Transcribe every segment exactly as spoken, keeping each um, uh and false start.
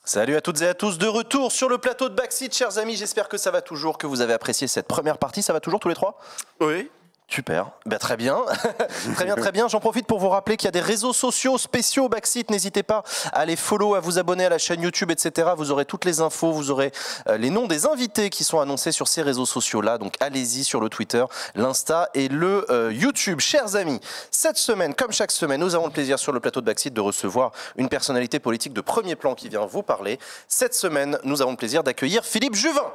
Salut à toutes et à tous, de retour sur le plateau de Backseat, chers amis, j'espère que ça va toujours, que vous avez apprécié cette première partie, ça va toujours tous les trois ? Oui. Super, bah, très bien, très bien, très bien. J'en profite pour vous rappeler qu'il y a des réseaux sociaux spéciaux Backseat. N'hésitez pas à les follow, à vous abonner à la chaîne YouTube, et cetera. Vous aurez toutes les infos, vous aurez euh, les noms des invités qui sont annoncés sur ces réseaux sociaux-là. Donc allez-y sur le Twitter, l'Insta et le euh, YouTube. Chers amis, cette semaine, comme chaque semaine, nous avons le plaisir sur le plateau de Backseat de recevoir une personnalité politique de premier plan qui vient vous parler. Cette semaine, nous avons le plaisir d'accueillir Philippe Juvin.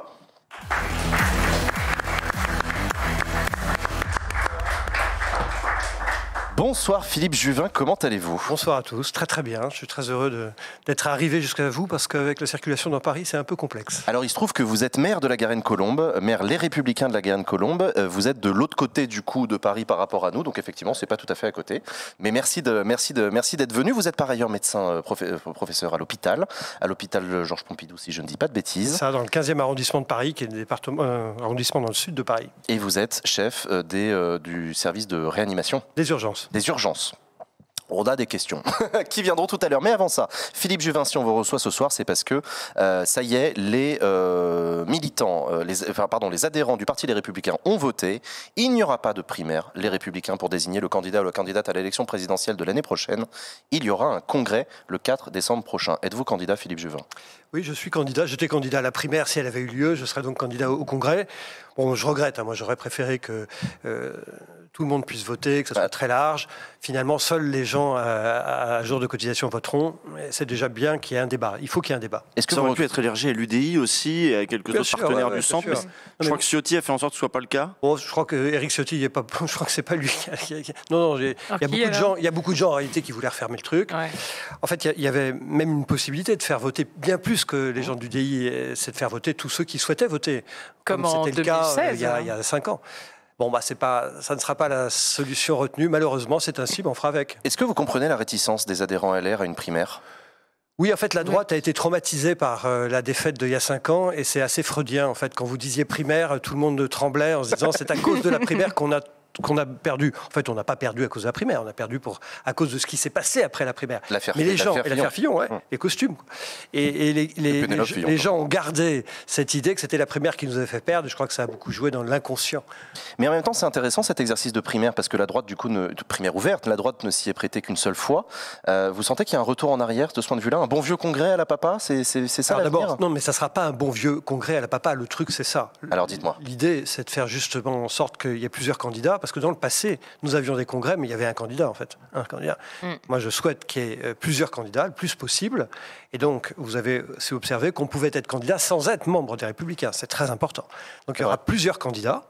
Bonsoir Philippe Juvin, comment allez-vous ? Bonsoir à tous, très très bien. Je suis très heureux de, d'être arrivé jusqu'à vous parce qu'avec la circulation dans Paris, c'est un peu complexe. Alors il se trouve que vous êtes maire de la Garenne-Colombes, maire Les Républicains de la Garenne-Colombes. Vous êtes de l'autre côté du coup de Paris par rapport à nous, donc effectivement c'est pas tout à fait à côté. Mais merci de merci de merci d'être venu. Vous êtes par ailleurs médecin professeur à l'hôpital, à l'hôpital Georges Pompidou si je ne dis pas de bêtises. Ça dans le quinzième arrondissement de Paris, qui est le département euh, arrondissement dans le sud de Paris. Et vous êtes chef des euh, du service de réanimation. Des urgences. Des urgences. On a des questions qui viendront tout à l'heure. Mais avant ça, Philippe Juvin, si on vous reçoit ce soir, c'est parce que euh, ça y est, les euh, militants, euh, les, enfin, pardon, les adhérents du Parti Les Républicains ont voté. Il n'y aura pas de primaire, Les Républicains, pour désigner le candidat ou la candidate à l'élection présidentielle de l'année prochaine. Il y aura un congrès le quatre décembre prochain. Êtes-vous candidat, Philippe Juvin ? Oui, je suis candidat. J'étais candidat à la primaire si elle avait eu lieu. Je serais donc candidat au, au congrès. Bon, je regrette. Hein, moi, j'aurais préféré que euh, tout le monde puisse voter, que ce soit très large. Finalement, seuls les gens à, à, à jour de cotisation voteront. C'est déjà bien qu'il y ait un débat. Il faut qu'il y ait un débat. Est-ce que ça aurait pu être élargi à l'U D I aussi et à quelques bien autres sûr, partenaires ouais, ouais, du centre mais sûr. Je mais crois que Ciotti a fait en sorte que ce ne soit pas le cas. Bon, je crois que Éric Ciotti, il est pas. Je crois que c'est pas lui. Non, non. Il y a qui, beaucoup de alors gens. Il y a beaucoup de gens en réalité qui voulaient refermer le truc. Ouais. En fait, il y avait même une possibilité de faire voter bien plus que les gens du D I, c'est de faire voter tous ceux qui souhaitaient voter, comme, comme en c'était deux mille seize, le cas euh, il, y a, hein. il y a cinq ans. Bon, bah, c'est pas, ça ne sera pas la solution retenue. Malheureusement, c'est ainsi, mais on fera avec. Est-ce que vous comprenez la réticence des adhérents L R à une primaire ? Oui, en fait, la droite a été traumatisée par euh, la défaite d'il y a cinq ans, et c'est assez freudien. En fait, quand vous disiez primaire, tout le monde tremblait en se disant c'est à cause de la primaire qu'on a qu'on a perdu. En fait, on n'a pas perdu à cause de la primaire, on a perdu pour, à cause de ce qui s'est passé après la primaire. L'affaire, Mais les gens, l'affaire et l'affaire Fillon, ouais, hum. les costumes. Et, et les, les, les, Fillon, les gens ont gardé cette idée que c'était la primaire qui nous avait fait perdre. Je crois que ça a beaucoup joué dans l'inconscient. Mais en même temps, c'est intéressant cet exercice de primaire parce que la droite, du coup, ne, de primaire ouverte, la droite ne s'y est prêtée qu'une seule fois. Euh, vous sentez qu'il y a un retour en arrière de ce point de vue-là, un bon vieux congrès à la papa, c'est, c'est, c'est ça. Alors l'avenir d'abord, non, mais ça sera pas un bon vieux congrès à la papa. Le truc, c'est ça. Alors dites-moi. L'idée, c'est de faire justement en sorte qu'il y ait plusieurs candidats, parce que dans le passé, nous avions des congrès, mais il y avait un candidat en fait. Un candidat. Mm. Moi, je souhaite qu'il y ait plusieurs candidats, le plus possible. Et donc, vous avez aussi observé qu'on pouvait être candidat sans être membre des Républicains. C'est très important. Donc, il y aura ouais. plusieurs candidats.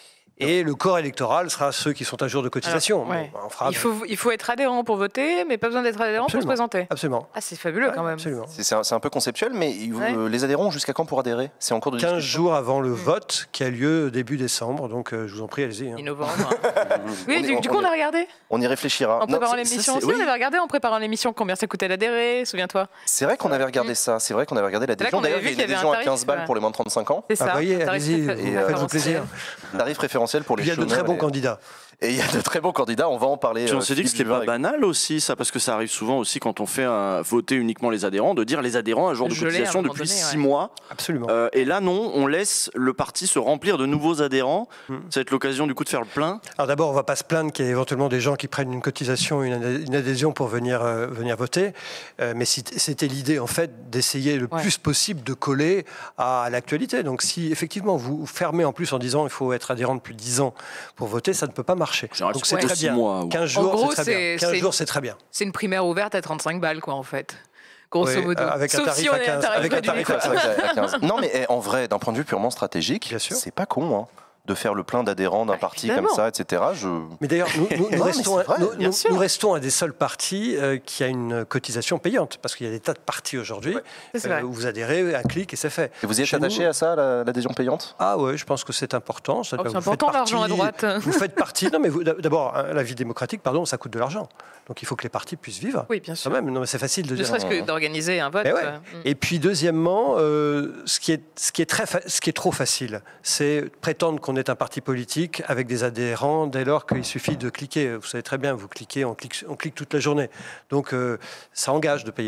Et le corps électoral sera ceux qui sont à jour de cotisation. Alors, ouais. bon, on fera il, faut, il faut être adhérent pour voter, mais pas besoin d'être adhérent absolument. pour se présenter. Absolument. Ah, c'est fabuleux ouais, quand même. Absolument. C'est, c'est, un, c'est un peu conceptuel, mais ouais. euh, les adhérents ont jusqu'à quand pour adhérer ? C'est en cours de discussion. quinze jours avant le vote qui a lieu début décembre. Donc, euh, je vous en prie, allez-y. Hein. Mi-novembre. oui, du, du coup, on a regardé. On y réfléchira. En préparant non, l'émission aussi, oui. on avait regardé en préparant l'émission combien ça coûtait d'adhérer, souviens-toi. C'est vrai qu'on avait regardé mmh. ça. C'est vrai qu'on avait regardé l'adhésion. D'ailleurs, il y a une adhésion à quinze balles pour les moins de trente-cinq ans. C'est ça. Ah, voyez, allez-y, faites-vous plaisir. Tarif préférentiel pour les Il y a de très bons candidats. Et il y a de très bons candidats, on va en parler. Puis on s'est dit que c'était pas banal aussi, ça, parce que ça arrive souvent aussi quand on fait un, voter uniquement les adhérents, de dire les adhérents à un jour de cotisation depuis donné, six ouais. mois. Absolument. Euh, et là, non, on laisse le parti se remplir de nouveaux adhérents. Hum. Ça va être l'occasion du coup de faire le plein. Alors d'abord, on va pas se plaindre qu'il y ait éventuellement des gens qui prennent une cotisation, une, une adhésion pour venir, euh, venir voter. Euh, mais c'était l'idée, en fait, d'essayer le ouais. plus possible de coller à l'actualité. Donc si effectivement vous fermez en plus en disant il faut être adhérent depuis dix ans pour voter, ça ne peut pas marcher. Donc c'est très bien. Mois, quinze jours, c'est très bien. quinze jours, c'est très bien. C'est une primaire ouverte à trente-cinq balles, quoi, en fait. Grosso oui, modo. Avec Sauf un tarif si à quinze. Avec un tarif à quinze. Non, mais en vrai, d'un point de vue purement stratégique, c'est pas con, hein. De faire le plein d'adhérents d'un parti Évidemment. Comme ça, et cetera. Je... Mais d'ailleurs, nous, nous, nous, restons, vrai, nous, nous, nous restons un des seuls partis euh, qui a une cotisation payante, parce qu'il y a des tas de partis aujourd'hui ouais, euh, où vous adhérez, un clic et c'est fait. Et vous y êtes Chez attaché nous, à ça, l'adhésion la, payante ? Ah ouais, je pense que c'est important. Ça, oh, c'est important l'argent à droite. Vous faites partie. Non, mais d'abord, la vie démocratique, pardon, ça coûte de l'argent. Donc il faut que les partis puissent vivre. Oui, bien sûr. Quand même, non, mais c'est facile de ne dire. Ne serait-ce que d'organiser un vote. Ouais. Euh, et puis deuxièmement, euh, ce qui est ce qui est très ce qui est trop facile, c'est prétendre qu'on est un parti politique avec des adhérents dès lors qu'il suffit de cliquer. Vous savez très bien, vous cliquez, on clique, on clique toute la journée. Donc euh, ça engage de payer.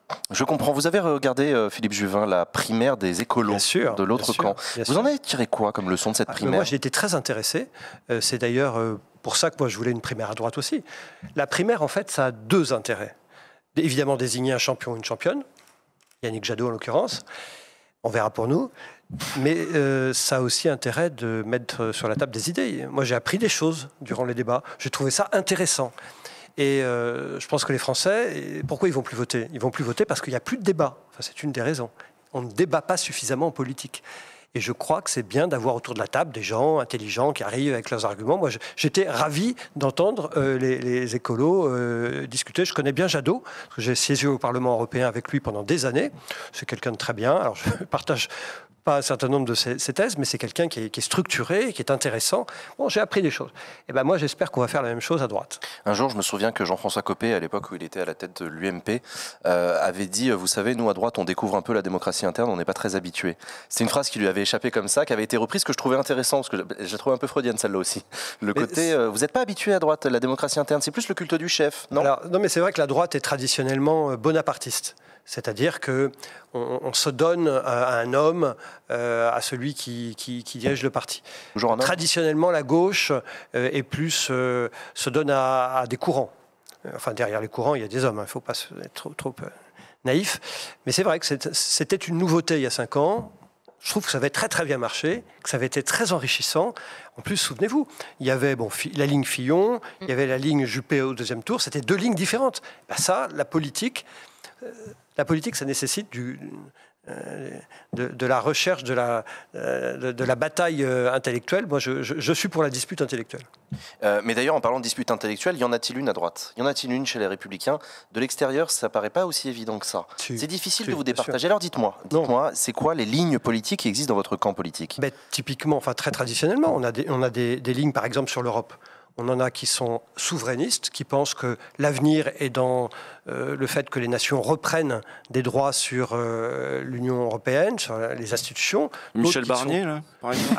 Je comprends. Vous avez regardé, euh, Philippe Juvin, la primaire des écolos bien sûr, de l'autre camp. Sûr, vous en avez tiré quoi comme leçon de cette primaire? ah, Moi, j'ai été très intéressé. Euh, c'est d'ailleurs euh, pour ça que moi, je voulais une primaire à droite aussi. La primaire, en fait, ça a deux intérêts. Évidemment, désigner un champion ou une championne. Yannick Jadot, en l'occurrence. On verra pour nous. Mais euh, ça a aussi intérêt de mettre sur la table des idées. Moi, j'ai appris des choses durant les débats. J'ai trouvé ça intéressant. Et euh, je pense que les Français, pourquoi ils ne vont plus voter? Ils ne vont plus voter parce qu'il n'y a plus de débat. Enfin, c'est une des raisons. On ne débat pas suffisamment en politique. Et je crois que c'est bien d'avoir autour de la table des gens intelligents qui arrivent avec leurs arguments. Moi, j'étais ravi d'entendre euh, les, les écolos euh, discuter. Je connais bien Jadot, parce que j'ai siégé au Parlement européen avec lui pendant des années. C'est quelqu'un de très bien. Alors, je partage pas un certain nombre de ses, ses thèses, mais c'est quelqu'un qui est, qui est structuré, qui est intéressant. Bon, j'ai appris des choses. Et ben moi, j'espère qu'on va faire la même chose à droite. Un jour, je me souviens que Jean-François Copé, à l'époque où il était à la tête de l'U M P, euh, avait dit, vous savez, nous à droite, on découvre un peu la démocratie interne, on n'est pas très habitués. C'est une phrase qui lui avait échappé comme ça, qui avait été reprise, que je trouvais intéressant, parce que j'ai trouvé un peu freudienne celle-là aussi. Le mais côté, euh, vous n'êtes pas habitué à droite, la démocratie interne, c'est plus le culte du chef, non? Alors, non, mais c'est vrai que la droite est traditionnellement bonapartiste. C'est-à-dire qu'on on se donne à un homme, euh, à celui qui, qui, qui dirige le parti. Traditionnellement, la gauche euh, est plus, euh, se donne à, à des courants. Enfin, derrière les courants, il y a des hommes, il hein, ne faut pas être trop, trop euh, naïf. Mais c'est vrai que c'était une nouveauté il y a cinq ans. Je trouve que ça avait très très bien marché, que ça avait été très enrichissant. En plus, souvenez-vous, il y avait bon, la ligne Fillon, il y avait la ligne Juppé au deuxième tour. C'était deux lignes différentes. Ben ça, la politique... Euh, La politique, ça nécessite du, euh, de, de la recherche, de la, euh, de, de la bataille euh, intellectuelle. Moi, je, je, je suis pour la dispute intellectuelle. Euh, mais d'ailleurs, en parlant de dispute intellectuelle, y en a-t-il une à droite? Y en a-t-il une chez les Républicains? De l'extérieur, ça paraît pas aussi évident que ça. Si, c'est difficile si, de vous départager. Alors dites-moi, dites-moi, c'est quoi les lignes politiques qui existent dans votre camp politique? Ben, typiquement, enfin très traditionnellement, on a des, on a des, des lignes, par exemple, sur l'Europe. On en a qui sont souverainistes, qui pensent que l'avenir est dans euh, le fait que les nations reprennent des droits sur euh, l'Union européenne, sur les institutions. Michel Barnier, sont... là, par exemple.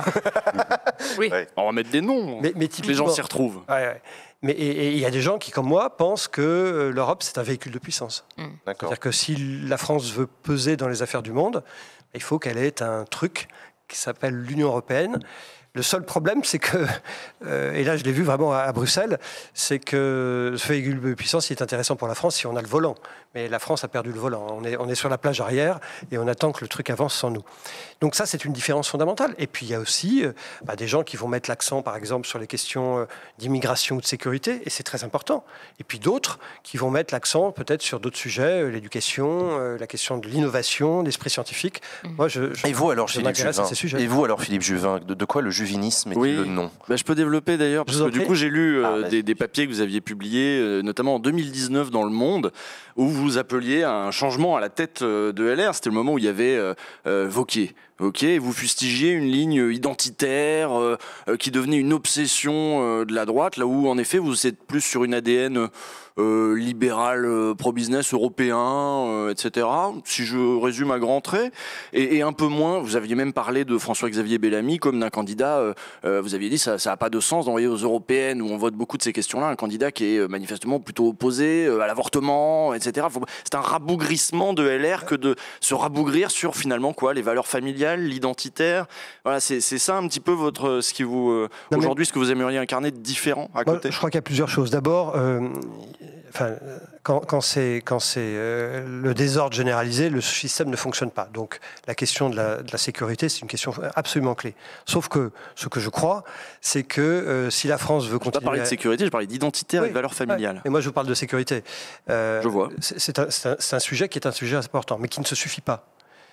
Oui. On va mettre des noms, mais, mais les gens s'y retrouvent. Ouais, ouais. Mais et il y a des gens qui, comme moi, pensent que l'Europe, c'est un véhicule de puissance. Mmh. C'est-à-dire que si la France veut peser dans les affaires du monde, il faut qu'elle ait un truc qui s'appelle l'Union européenne. Le seul problème, c'est que, euh, et là je l'ai vu vraiment à, à Bruxelles, c'est que ce véhicule de puissance il est intéressant pour la France si on a le volant. Mais la France a perdu le volant. On est, on est sur la plage arrière et on attend que le truc avance sans nous. Donc ça, c'est une différence fondamentale. Et puis il y a aussi euh, bah, des gens qui vont mettre l'accent, par exemple, sur les questions euh, d'immigration ou de sécurité, et c'est très important. Et puis d'autres qui vont mettre l'accent peut-être sur d'autres sujets, euh, l'éducation, euh, la question de l'innovation, l'esprit scientifique. Mmh. Moi, je, je, et vous alors, je Philippe Juvin, à ces sujets. Et vous alors, Philippe Juvin, de, de quoi le juvinisme est-il oui. le nom? Bah, je peux développer d'ailleurs, parce que du coup, j'ai lu euh, ah, des, des papiers que vous aviez publiés, euh, notamment en deux mille dix-neuf dans Le Monde, où vous appeliez à un changement à la tête de L R. C'était le moment où il y avait euh, euh, Wauquiez. Ok, vous fustigiez une ligne identitaire euh, euh, qui devenait une obsession euh, de la droite, là où en effet vous êtes plus sur une A D N euh, libéral, euh, pro-business, européen, euh, et cetera. Si je résume à grands traits, et, et un peu moins, vous aviez même parlé de François-Xavier Bellamy comme d'un candidat, euh, euh, vous aviez dit ça ça n'a pas de sens d'envoyer aux européennes où on vote beaucoup de ces questions-là, un candidat qui est manifestement plutôt opposé euh, à l'avortement, et cetera. Faut, c'est un rabougrissement de L R que de se rabougrir sur finalement quoi, les valeurs familiales, l'identitaire. Voilà, c'est, c'est ça un petit peu votre, ce qui vous euh, non, aujourd'hui, mais... ce que vous aimeriez incarner de différent à côté. Moi, je crois qu'il y a plusieurs choses. D'abord, euh, enfin, quand, quand c'est, quand c'est euh, le désordre généralisé, le système ne fonctionne pas. Donc, la question de la, de la sécurité, c'est une question absolument clé. Sauf que ce que je crois, c'est que euh, si la France veut continuer. Je ne parler de sécurité, je parlais d'identitaire oui, et de valeurs familiales. Ouais. Et moi, je vous parle de sécurité. Euh, je vois. C'est, c'est, un, c'est, un, c'est un sujet qui est un sujet important, mais qui ne se suffit pas.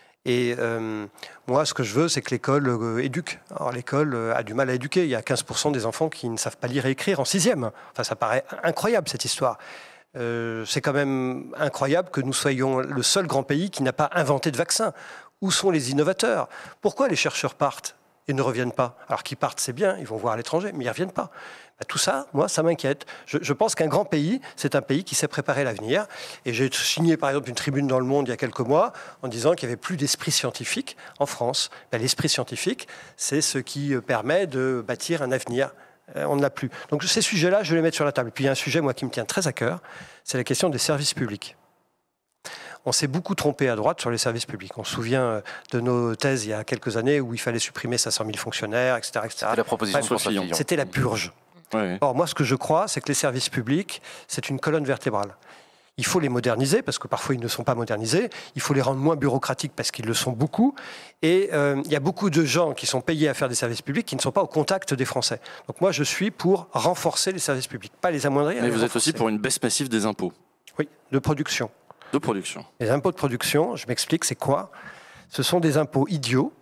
Et euh, moi, ce que je veux, c'est que l'école euh, éduque. Alors, l'école euh, a du mal à éduquer. Il y a quinze pour cent des enfants qui ne savent pas lire et écrire en sixième. Enfin, ça paraît incroyable, cette histoire. Euh, c'est quand même incroyable que nous soyons le seul grand pays qui n'a pas inventé de vaccin. Où sont les innovateurs? Pourquoi les chercheurs partent et ne reviennent pas? Alors qu'ils partent, c'est bien, ils vont voir à l'étranger, mais ils ne reviennent pas. Ben, tout ça, moi, ça m'inquiète. Je, je pense qu'un grand pays, c'est un pays qui sait préparer l'avenir. Et j'ai signé, par exemple, une tribune dans Le Monde il y a quelques mois en disant qu'il n'y avait plus d'esprit scientifique en France. Ben, l'esprit scientifique, c'est ce qui permet de bâtir un avenir. Euh, on ne l'a plus. Donc ces sujets-là, je vais les mettre sur la table. Et puis il y a un sujet, moi, qui me tient très à cœur, c'est la question des services publics. on s'est beaucoup trompé à droite sur les services publics. On se souvient de nos thèses il y a quelques années où il fallait supprimer cinq cent mille fonctionnaires, et cetera et cetera. C'était la proposition de François Fillon. C'était la purge. Ouais. Or, moi, ce que je crois, c'est que les services publics, c'est une colonne vertébrale. Il faut les moderniser, parce que parfois ils ne sont pas modernisés. Il faut les rendre moins bureaucratiques, parce qu'ils le sont beaucoup. Et euh, il y a beaucoup de gens qui sont payés à faire des services publics qui ne sont pas au contact des Français. Donc moi, je suis pour renforcer les services publics, pas les amoindrir. Mais vous renforcer. êtes aussi pour une baisse massive des impôts. Oui, de production. De production. Les impôts de production, je m'explique, c'est quoi? Ce sont des impôts idiots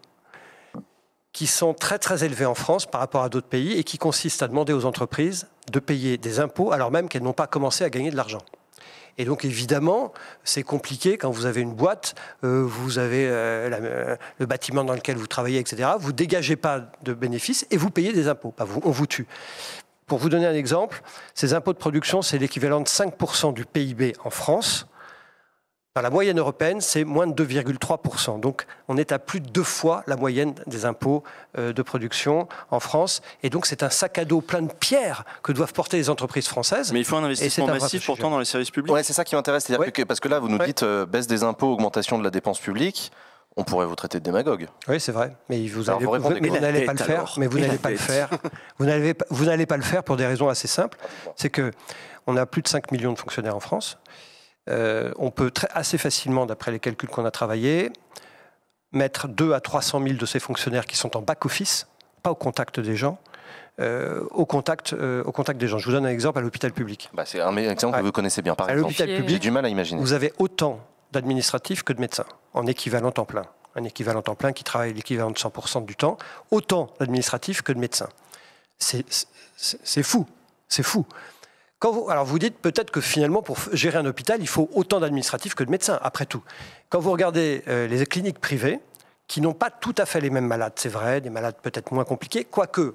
qui sont très très élevés en France par rapport à d'autres pays et qui consistent à demander aux entreprises de payer des impôts alors même qu'elles n'ont pas commencé à gagner de l'argent. Et donc, évidemment, c'est compliqué quand vous avez une boîte, euh, vous avez euh, la, euh, le bâtiment dans lequel vous travaillez, et cetera. Vous ne dégagez pas de bénéfices et vous payez des impôts. Bah, vous, on vous tue. Pour vous donner un exemple, ces impôts de production, c'est l'équivalent de cinq pour cent du P I B en France. Dans la moyenne européenne, c'est moins de deux virgule trois pour cent. Donc, on est à plus de deux fois la moyenne des impôts euh, de production en France. Et donc, c'est un sac à dos plein de pierres que doivent porter les entreprises françaises. Mais il faut un investissement un massif pourtant dans les services publics. Ouais, c'est ça qui m'intéresse. C'est-à-dire Ouais. que, parce que là, vous nous Ouais. dites euh, baisse des impôts, augmentation de la dépense publique. On pourrait vous traiter de démagogue. Oui, c'est vrai. Mais vous Alors, allez- vous répondez mais quoi? vous n'allez Et pas le la faire. tête, Mais vous alors. n'allez Et pas la le tête. faire. Vous n'allez pas, vous n'allez pas le faire pour des raisons assez simples. C'est que on a plus de cinq millions de fonctionnaires en France. Euh, on peut très, assez facilement, d'après les calculs qu'on a travaillés, mettre deux à trois cent mille de ces fonctionnaires qui sont en back-office, pas au contact des gens, euh, au, contact, euh, au contact des gens. Je vous donne un exemple à l'hôpital public. Bah, c'est un exemple Ouais. que vous connaissez bien, par À exemple. l'hôpital J'ai J'ai public, du mal à imaginer. vous avez autant d'administratifs que de médecins, en équivalent temps plein. Un équivalent temps plein qui travaille l'équivalent de cent pour cent du temps, autant d'administratifs que de médecins. C'est c'est- c'est fou, c'est fou. Quand vous, alors vous dites peut-être que finalement, pour f- gérer un hôpital, il faut autant d'administratifs que de médecins, après tout. Quand vous regardez euh, les cliniques privées, qui n'ont pas tout à fait les mêmes malades, c'est vrai, des malades peut-être moins compliqués, quoique,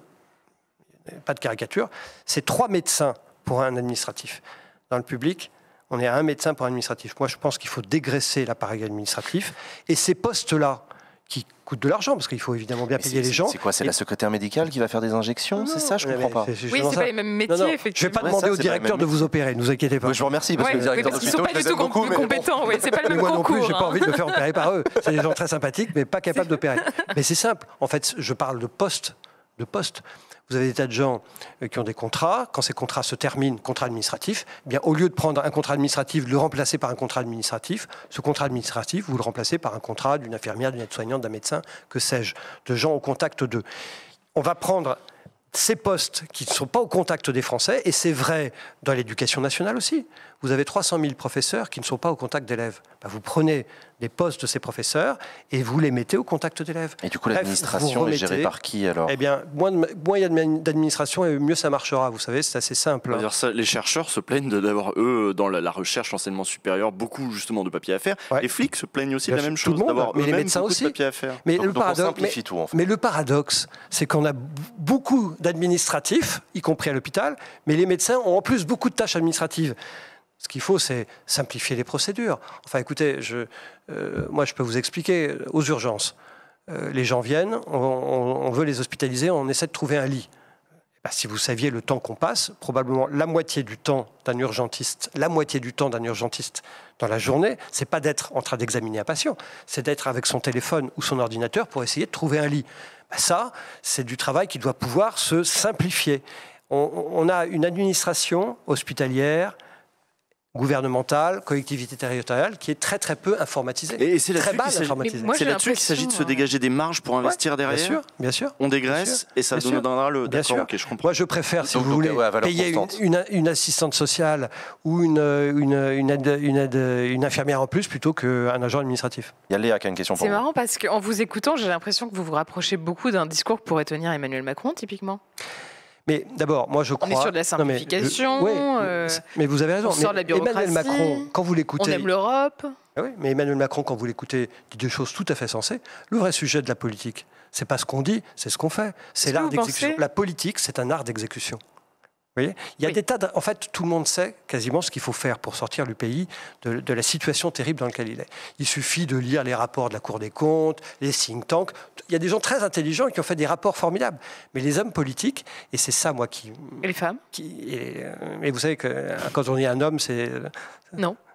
pas de caricature, c'est trois médecins pour un administratif. Dans le public, on est à un médecin pour un administratif. Moi, je pense qu'il faut dégraisser l'appareil administratif. Et ces postes-là, qui coûtent de l'argent, parce qu'il faut évidemment bien Mais payer c'est- les gens. C'est quoi? C'est Et- la secrétaire médicale qui va faire des injections? Non, C'est ça? Je mais comprends pas. c'est- c'est Oui, justement c'est ça. pas les mêmes métiers, Non, non, je ne vais effectivement. pas Ouais, demander ça, au c'est pas la directeur même de vous opérer, ne vous inquiétez pas. Oui, je vous remercie, parce Ouais, que le oui, directeur parce qu'ils ne sont d'hôpital, pas je du les tout aime beaucoup, mais bon. compétents. Oui, c'est pas le Et même moi non concours. plus, j'ai pas hein. envie de me faire opérer par eux. C'est des gens très sympathiques, mais pas capables d'opérer. Mais c'est simple. En fait, je parle de poste, de poste. Vous avez des tas de gens euh, qui ont des contrats. Quand ces contrats se terminent, contrat administratif, eh bien, au lieu de prendre un contrat administratif, de le remplacer par un contrat administratif, ce contrat administratif, vous le remplacez par un contrat d'une infirmière, d'une aide-soignante, d'un médecin, que sais-je, de gens au contact d'eux. On va prendre ces postes qui ne sont pas au contact des Français, et c'est vrai dans l'éducation nationale aussi. Vous avez trois cent mille professeurs qui ne sont pas au contact d'élèves. Ben, vous prenez des postes de ces professeurs et vous les mettez au contact d'élèves. Et du coup, Bref, l'administration vous est gérée remettez- par qui alors? Eh bien, moins de- moins il y a de- d'administration et mieux ça marchera. Vous savez, c'est assez simple. On va dire ça, les chercheurs se plaignent de- d'avoir, eux, dans la, la recherche enseignement supérieur, beaucoup justement de papier à faire. Ouais. Les flics se plaignent aussi Bien de la sûr, même tout chose, le monde, d'avoir mais les eux-mêmes médecins beaucoup aussi. de papier à faire. Mais Donc, le donc on paradoxe, mais, simplifie tout, en fait. mais le paradoxe, c'est qu'on a b- beaucoup d'administratifs, y compris à l'hôpital, mais les médecins ont en plus beaucoup de tâches administratives. Ce qu'il faut, c'est simplifier les procédures. Enfin, écoutez, je, euh, moi, je peux vous expliquer. Aux urgences, euh, les gens viennent, on, on- on veut les hospitaliser, on essaie de trouver un lit. Ben, si vous saviez le temps qu'on passe, probablement la moitié du temps d'un urgentiste, la moitié du temps d'un urgentiste dans la journée, c'est pas d'être en train d'examiner un patient, c'est d'être avec son téléphone ou son ordinateur pour essayer de trouver un lit. Ben, ça, c'est du travail qui doit pouvoir se simplifier. On, on a une administration hospitalière, gouvernementale, collectivité territoriale, qui est très très peu informatisée. Et c'est très là-dessus bas qu'il s'agit- informatisée. Mais moi, C'est j'ai là-dessus qu'il s'agit de se l'impression, dégager des marges pour investir Ouais, derrière. Bien sûr, bien sûr. On Bien dégraisse sûr, et ça bien nous sûr. donnera le. Bien D'accord, sûr. ok, je comprends. Moi, je préfère, si Donc, vous donc, voulez, ouais, à valeur payer une, constante. une- une assistante sociale ou une, une, une, aide, une, aide- une infirmière en plus plutôt qu'un agent administratif. Il y a Léa qui a une question pour C'est vous. marrant parce qu'en vous écoutant, j'ai l'impression que vous vous rapprochez beaucoup d'un discours que pourrait tenir Emmanuel Macron, typiquement. Mais d'abord, moi, je crois... On est sur de la Non, mais je- simplification, ouais, euh, mais vous avez raison. on sort de la Mais Emmanuel bureaucratie, Macron, quand vous On l'écoutez... aime l'Europe. Ah oui, mais Emmanuel Macron, quand vous l'écoutez, dit des choses tout à fait sensées. Le vrai sujet de la politique, c'est pas ce qu'on dit, c'est ce qu'on fait. C'est Est-ce l'art que vous d'exécution. pensez- La politique, c'est un art d'exécution. Vous voyez, il y a Oui. des tas de... En fait, tout le monde sait quasiment ce qu'il faut faire pour sortir le pays de, de la situation terrible dans laquelle il est. Il suffit de lire les rapports de la Cour des comptes, les think tanks. Il y a des gens très intelligents qui ont fait des rapports formidables. Mais les hommes politiques, et c'est ça, moi, qui... Et les femmes qui et, euh, et vous savez que euh, quand on est un homme, c'est... Non.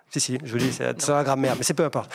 Si, si, je vous dis, c'est la grammaire, mais c'est peu importe.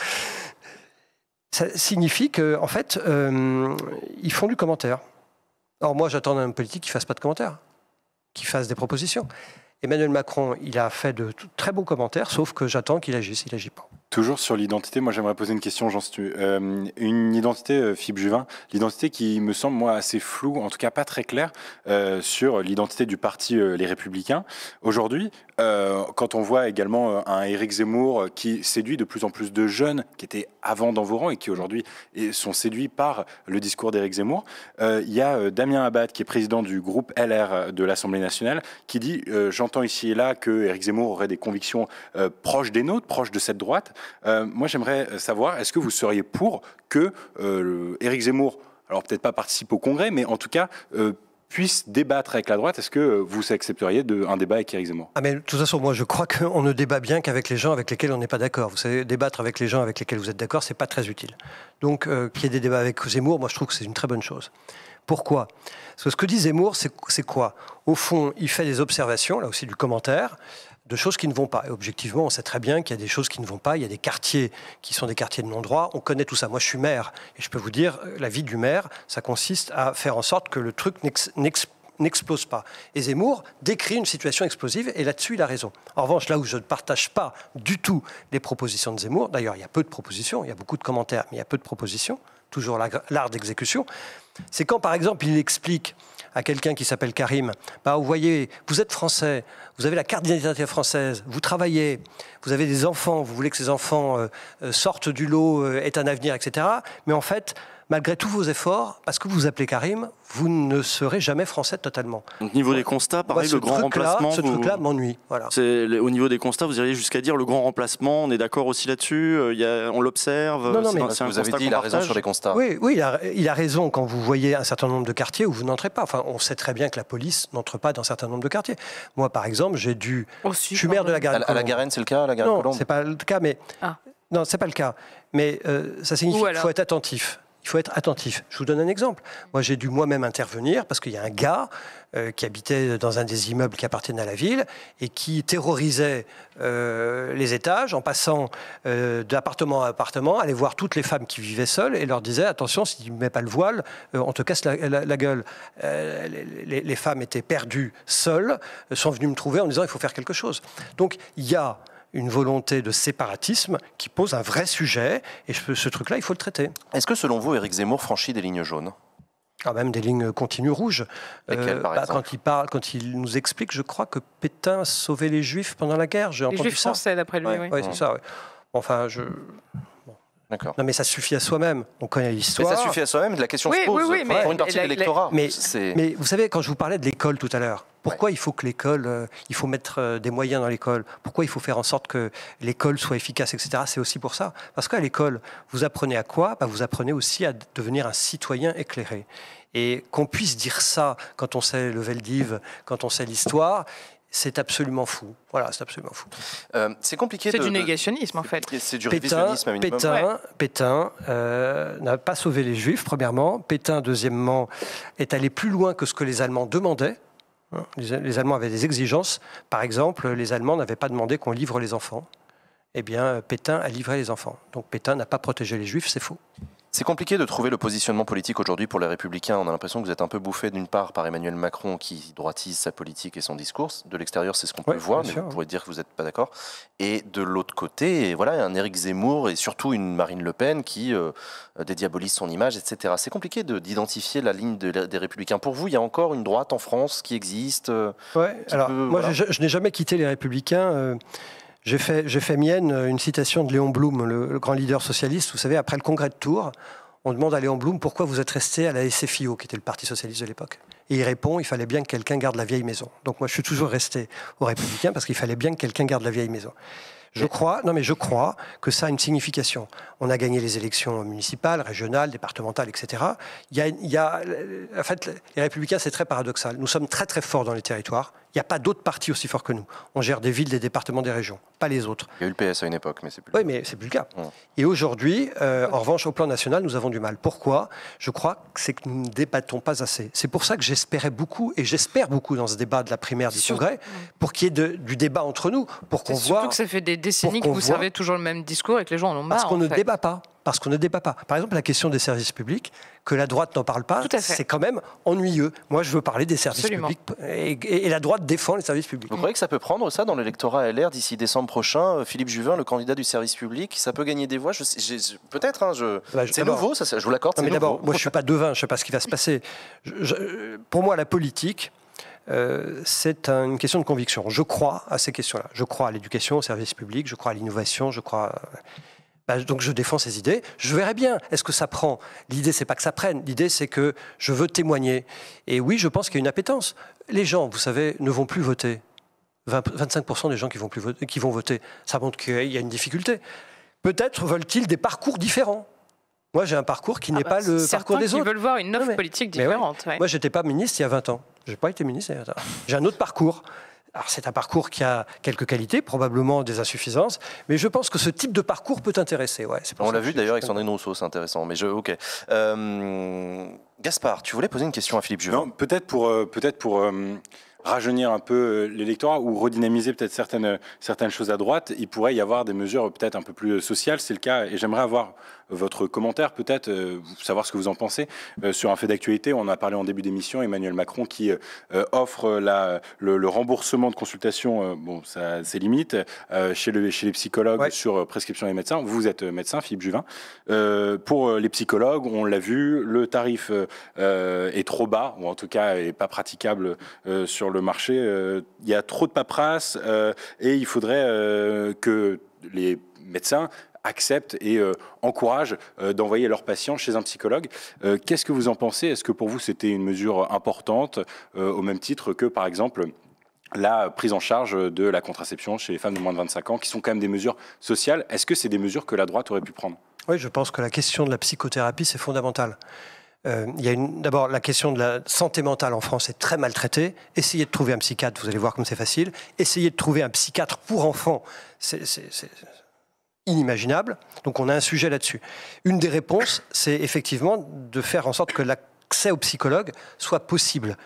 Ça signifie qu'en en fait, euh, ils font du commentaire. Or, moi, j'attends d'un homme politique qui ne fasse pas de commentaires, qui fasse des propositions. Emmanuel Macron, il a fait de très beaux commentaires, sauf que j'attends qu'il agisse, il n'agit pas. Toujours sur l'identité, moi j'aimerais poser une question, Jean Stu. Euh, une identité, euh, Philippe Juvin, l'identité qui me semble moi assez floue, en tout cas pas très claire, euh, sur l'identité du parti euh, Les Républicains. Aujourd'hui, euh, quand on voit également euh, un Éric Zemmour qui séduit de plus en plus de jeunes qui étaient avant dans vos rangs et qui aujourd'hui sont séduits par le discours d'Éric Zemmour, euh, il y a euh, Damien Abad qui est président du groupe L R de l'Assemblée nationale qui dit euh, j'entends ici et là que Éric Zemmour aurait des convictions euh, proches des nôtres, proches de cette droite. Euh, moi, j'aimerais savoir, est-ce que vous seriez pour que euh, Éric Zemmour, alors peut-être pas participe au Congrès, mais en tout cas euh, puisse débattre avec la droite? Est-ce que vous accepteriez de, un débat avec Éric Zemmour? Ah mais de toute façon, moi je crois qu'on ne débat bien qu'avec les gens avec lesquels on n'est pas d'accord. Vous savez, débattre avec les gens avec lesquels vous êtes d'accord, c'est pas très utile. Donc euh, qu'il y ait des débats avec Zemmour, moi je trouve que c'est une très bonne chose. Pourquoi? Parce que ce que dit Zemmour, c'est quoi? Au fond, il fait des observations, là aussi du commentaire, de choses qui ne vont pas. Et objectivement, on sait très bien qu'il y a des choses qui ne vont pas. Il y a des quartiers qui sont des quartiers de non-droit. On connaît tout ça. Moi, je suis maire. Et je peux vous dire, la vie du maire, ça consiste à faire en sorte que le truc n'explose pas. Et Zemmour décrit une situation explosive. Et là-dessus, il a raison. En revanche, là où je ne partage pas du tout les propositions de Zemmour, d'ailleurs, il y a peu de propositions, il y a beaucoup de commentaires, mais il y a peu de propositions, toujours l'art d'exécution, c'est quand, par exemple, il explique à quelqu'un qui s'appelle Karim, bah, vous voyez, vous êtes français, vous avez la carte d'identité française, vous travaillez, vous avez des enfants, vous voulez que ces enfants euh, sortent du lot, euh, aient un avenir, et cetera. Mais en fait, malgré tous vos efforts, parce que vous vous appelez Karim, vous ne serez jamais français totalement. Donc, niveau des constats, pareil, Moi, le grand remplacement... Ce vous... truc-là m'ennuie. Voilà. Au niveau des constats, vous iriez jusqu'à dire le grand remplacement, on est d'accord aussi là-dessus, il y a, on l'observe. Non, non, mais parce que vous avez dit, il a raison sur les constats. Oui, oui il, a, il a raison quand vous voyez un certain nombre de quartiers où vous n'entrez pas. Enfin, on sait très bien que la police n'entre pas dans un certain nombre de quartiers. Moi, par exemple, j'ai dû... Oh, si, je suis maire de la Garenne. À, à la Garenne, c'est le cas, à la Garenne Non, c'est pas le cas, mais... Ah. Non, c'est pas le cas. Mais euh, ça signifie qu'il faut être attentif. Il faut être attentif. Je vous donne un exemple. Moi, j'ai dû moi-même intervenir parce qu'il y a un gars euh, qui habitait dans un des immeubles qui appartiennent à la ville et qui terrorisait euh, les étages en passant euh, d'appartement à appartement, allait voir toutes les femmes qui vivaient seules et leur disait « Attention, si tu ne mets pas le voile, euh, on te casse la, la, la gueule. Euh, » les, les femmes étaient perdues seules, sont venues me trouver en disant « Il faut faire quelque chose. » Donc, il y a une volonté de séparatisme qui pose un vrai sujet, et ce truc-là, il faut le traiter. Est-ce que, selon vous, Éric Zemmour franchit des lignes jaunes? Ah, même des lignes continues rouges. Lesquelles, euh, par bah, exemple? Quand il parle, quand il nous explique, je crois que Pétain sauvait les Juifs pendant la guerre. J'ai entendu ça. Les Juifs français, d'après lui, ouais, oui. Ouais, c'est ça, ouais. Enfin, je... D'accord. Non, mais ça suffit à soi-même. On connaît l'histoire. Mais ça suffit à soi-même. La question oui, se pose oui, oui, pour mais une partie la, de l'électorat. Mais, mais vous savez, quand je vous parlais de l'école tout à l'heure, pourquoi ouais. il faut que l'école, euh, il faut mettre euh, des moyens dans l'école? Pourquoi il faut faire en sorte que l'école soit efficace, et cetera. C'est aussi pour ça. Parce qu'à l'école, vous apprenez à quoi? Bah, vous apprenez aussi à devenir un citoyen éclairé. Et qu'on puisse dire ça quand on sait le Veldiv, quand on sait l'histoire, c'est absolument fou. Voilà, c'est absolument fou. Euh, c'est compliqué. C'est de, du de... négationnisme, en fait. C'est du Pétain, révisionnisme à minimum. Pétain, ouais. Pétain euh, n'a pas sauvé les Juifs, premièrement. Pétain, deuxièmement, est allé plus loin que ce que les Allemands demandaient. Les, les Allemands avaient des exigences. Par exemple, les Allemands n'avaient pas demandé qu'on livre les enfants. Eh bien, Pétain a livré les enfants. Donc Pétain n'a pas protégé les Juifs, c'est faux. C'est compliqué de trouver le positionnement politique aujourd'hui pour les Républicains. On a l'impression que vous êtes un peu bouffé d'une part par Emmanuel Macron qui droitise sa politique et son discours. De l'extérieur, c'est ce qu'on peut ouais, voir, mais sûr. vous pourrez dire que vous n'êtes pas d'accord. Et de l'autre côté, voilà, un Éric Zemmour et surtout une Marine Le Pen qui euh, dédiabolise son image, et cetera. C'est compliqué d'identifier la ligne de, des Républicains. Pour vous, il y a encore une droite en France qui existe euh, ouais, qui alors, peut, moi, voilà. je, je n'ai jamais quitté les Républicains. Euh, J'ai fait, j'ai fait mienne une citation de Léon Blum, le, le grand leader socialiste. Vous savez, après le congrès de Tours, on demande à Léon Blum pourquoi vous êtes resté à la S F I O, qui était le parti socialiste de l'époque. Et il répond, il fallait bien que quelqu'un garde la vieille maison. Donc moi, je suis toujours resté aux Républicains parce qu'il fallait bien que quelqu'un garde la vieille maison. Je crois, non mais je crois que ça a une signification. On a gagné les élections municipales, régionales, départementales, et cetera. Il y a, il y a, en fait, les Républicains, c'est très paradoxal. Nous sommes très très forts dans les territoires. Il n'y a pas d'autres partis aussi forts que nous. On gère des villes, des départements, des régions, pas les autres. Il y a eu le P S à une époque, mais c'est plus. Oui, mais c'est plus le cas. Ouais. Et aujourd'hui, euh, en revanche, au plan national, nous avons du mal. Pourquoi ? Je crois que c'est que nous ne débattons pas assez. C'est pour ça que j'espérais beaucoup, et j'espère beaucoup dans ce débat de la primaire du Sur... Congrès, pour qu'il y ait de, du débat entre nous, pour qu'on voit... Surtout que ça fait des décennies que vous voit, servez toujours le même discours et que les gens en ont marre. Parce qu'on en ne fait. débat pas. Parce qu'on ne débat pas. Par exemple, la question des services publics, que la droite n'en parle pas, c'est quand même ennuyeux. Moi, je veux parler des services Absolument. publics, et, et, et la droite défend les services publics. Vous croyez que ça peut prendre ça dans l'électorat L R d'ici décembre prochain ? Philippe Juvin, le candidat du service public, ça peut gagner des voix. Je sais- j'ai- Peut-être, hein, je... Bah, je- c'est d'abord- nouveau, ça, c'est- je vous l'accorde. Non, c'est mais d'abord, nouveau. moi, je ne suis pas devin, je ne sais pas ce qui va se passer. Je- je- pour moi, la politique, euh, c'est un- une question de conviction. Je crois à ces questions-là. Je crois à l'éducation, au service public, je crois à l'innovation, je crois... à- Bah, donc je défends ces idées. Je verrai bien. Est-ce que ça prend ? L'idée, c'est pas que ça prenne. L'idée, c'est que je veux témoigner. Et oui, je pense qu'il y a une appétence. Les gens, vous savez, ne vont plus voter. vingt, vingt-cinq pour cent des gens qui vont, plus voter, qui vont voter, ça montre qu'il y a une difficulté. Peut-être veulent-ils des parcours différents. Moi, j'ai un parcours qui Ah n'est bah, pas le certains parcours des qui autres. veulent voir une offre Ouais, mais- politique mais ouais. différente. ouais. Moi, j'étais pas ministre il y a vingt ans. J'ai pas été ministre il y a vingt ans. J'ai un autre parcours. Alors, c'est un parcours qui a quelques qualités, probablement des insuffisances, mais je pense que ce type de parcours peut intéresser. Ouais, c'est pour On ça l'a que vu je- d'ailleurs je- avec Sandrine Rousseau, c'est intéressant. Mais je, ok. Euh, Gaspard, tu voulais poser une question à Philippe Juvin. Non, peut-être pour, euh, peut-être pour euh, rajeunir un peu euh, l'électorat ou redynamiser peut-être certaines, certaines choses à droite, il pourrait y avoir des mesures peut-être un peu plus sociales, c'est le cas, et j'aimerais avoir votre commentaire peut-être, euh, savoir ce que vous en pensez, euh, sur un fait d'actualité. On a parlé en début d'émission, Emmanuel Macron qui euh, offre la, le, le remboursement de consultation, euh, bon, ça c'est limite, euh, chez, le, chez les psychologues Ouais. sur euh, prescription des médecins. Vous êtes médecin, Philippe Juvin. Euh, pour euh, les psychologues, on l'a vu, le tarif euh, est trop bas, ou en tout cas n'est pas praticable euh, sur le marché. Euh, il y a trop de paperasse euh, et il faudrait euh, que les médecins acceptent et euh, encouragent euh, d'envoyer leurs patients chez un psychologue. Euh, Qu'est-ce que vous en pensez? Est-ce que pour vous c'était une mesure importante, euh, au même titre que par exemple la prise en charge de la contraception chez les femmes de moins de vingt-cinq ans, qui sont quand même des mesures sociales? Est-ce que c'est des mesures que la droite aurait pu prendre? Oui, je pense que la question de la psychothérapie, c'est fondamental. Euh, il y a une, d'abord, la question de la santé mentale en France est très maltraitée. Essayez de trouver un psychiatre, vous allez voir comme c'est facile. Essayez de trouver un psychiatre pour enfants, c'est, c'est, c'est inimaginable. Donc on a un sujet là-dessus. Une des réponses, c'est effectivement de faire en sorte que l'accès aux psychologues soit possible.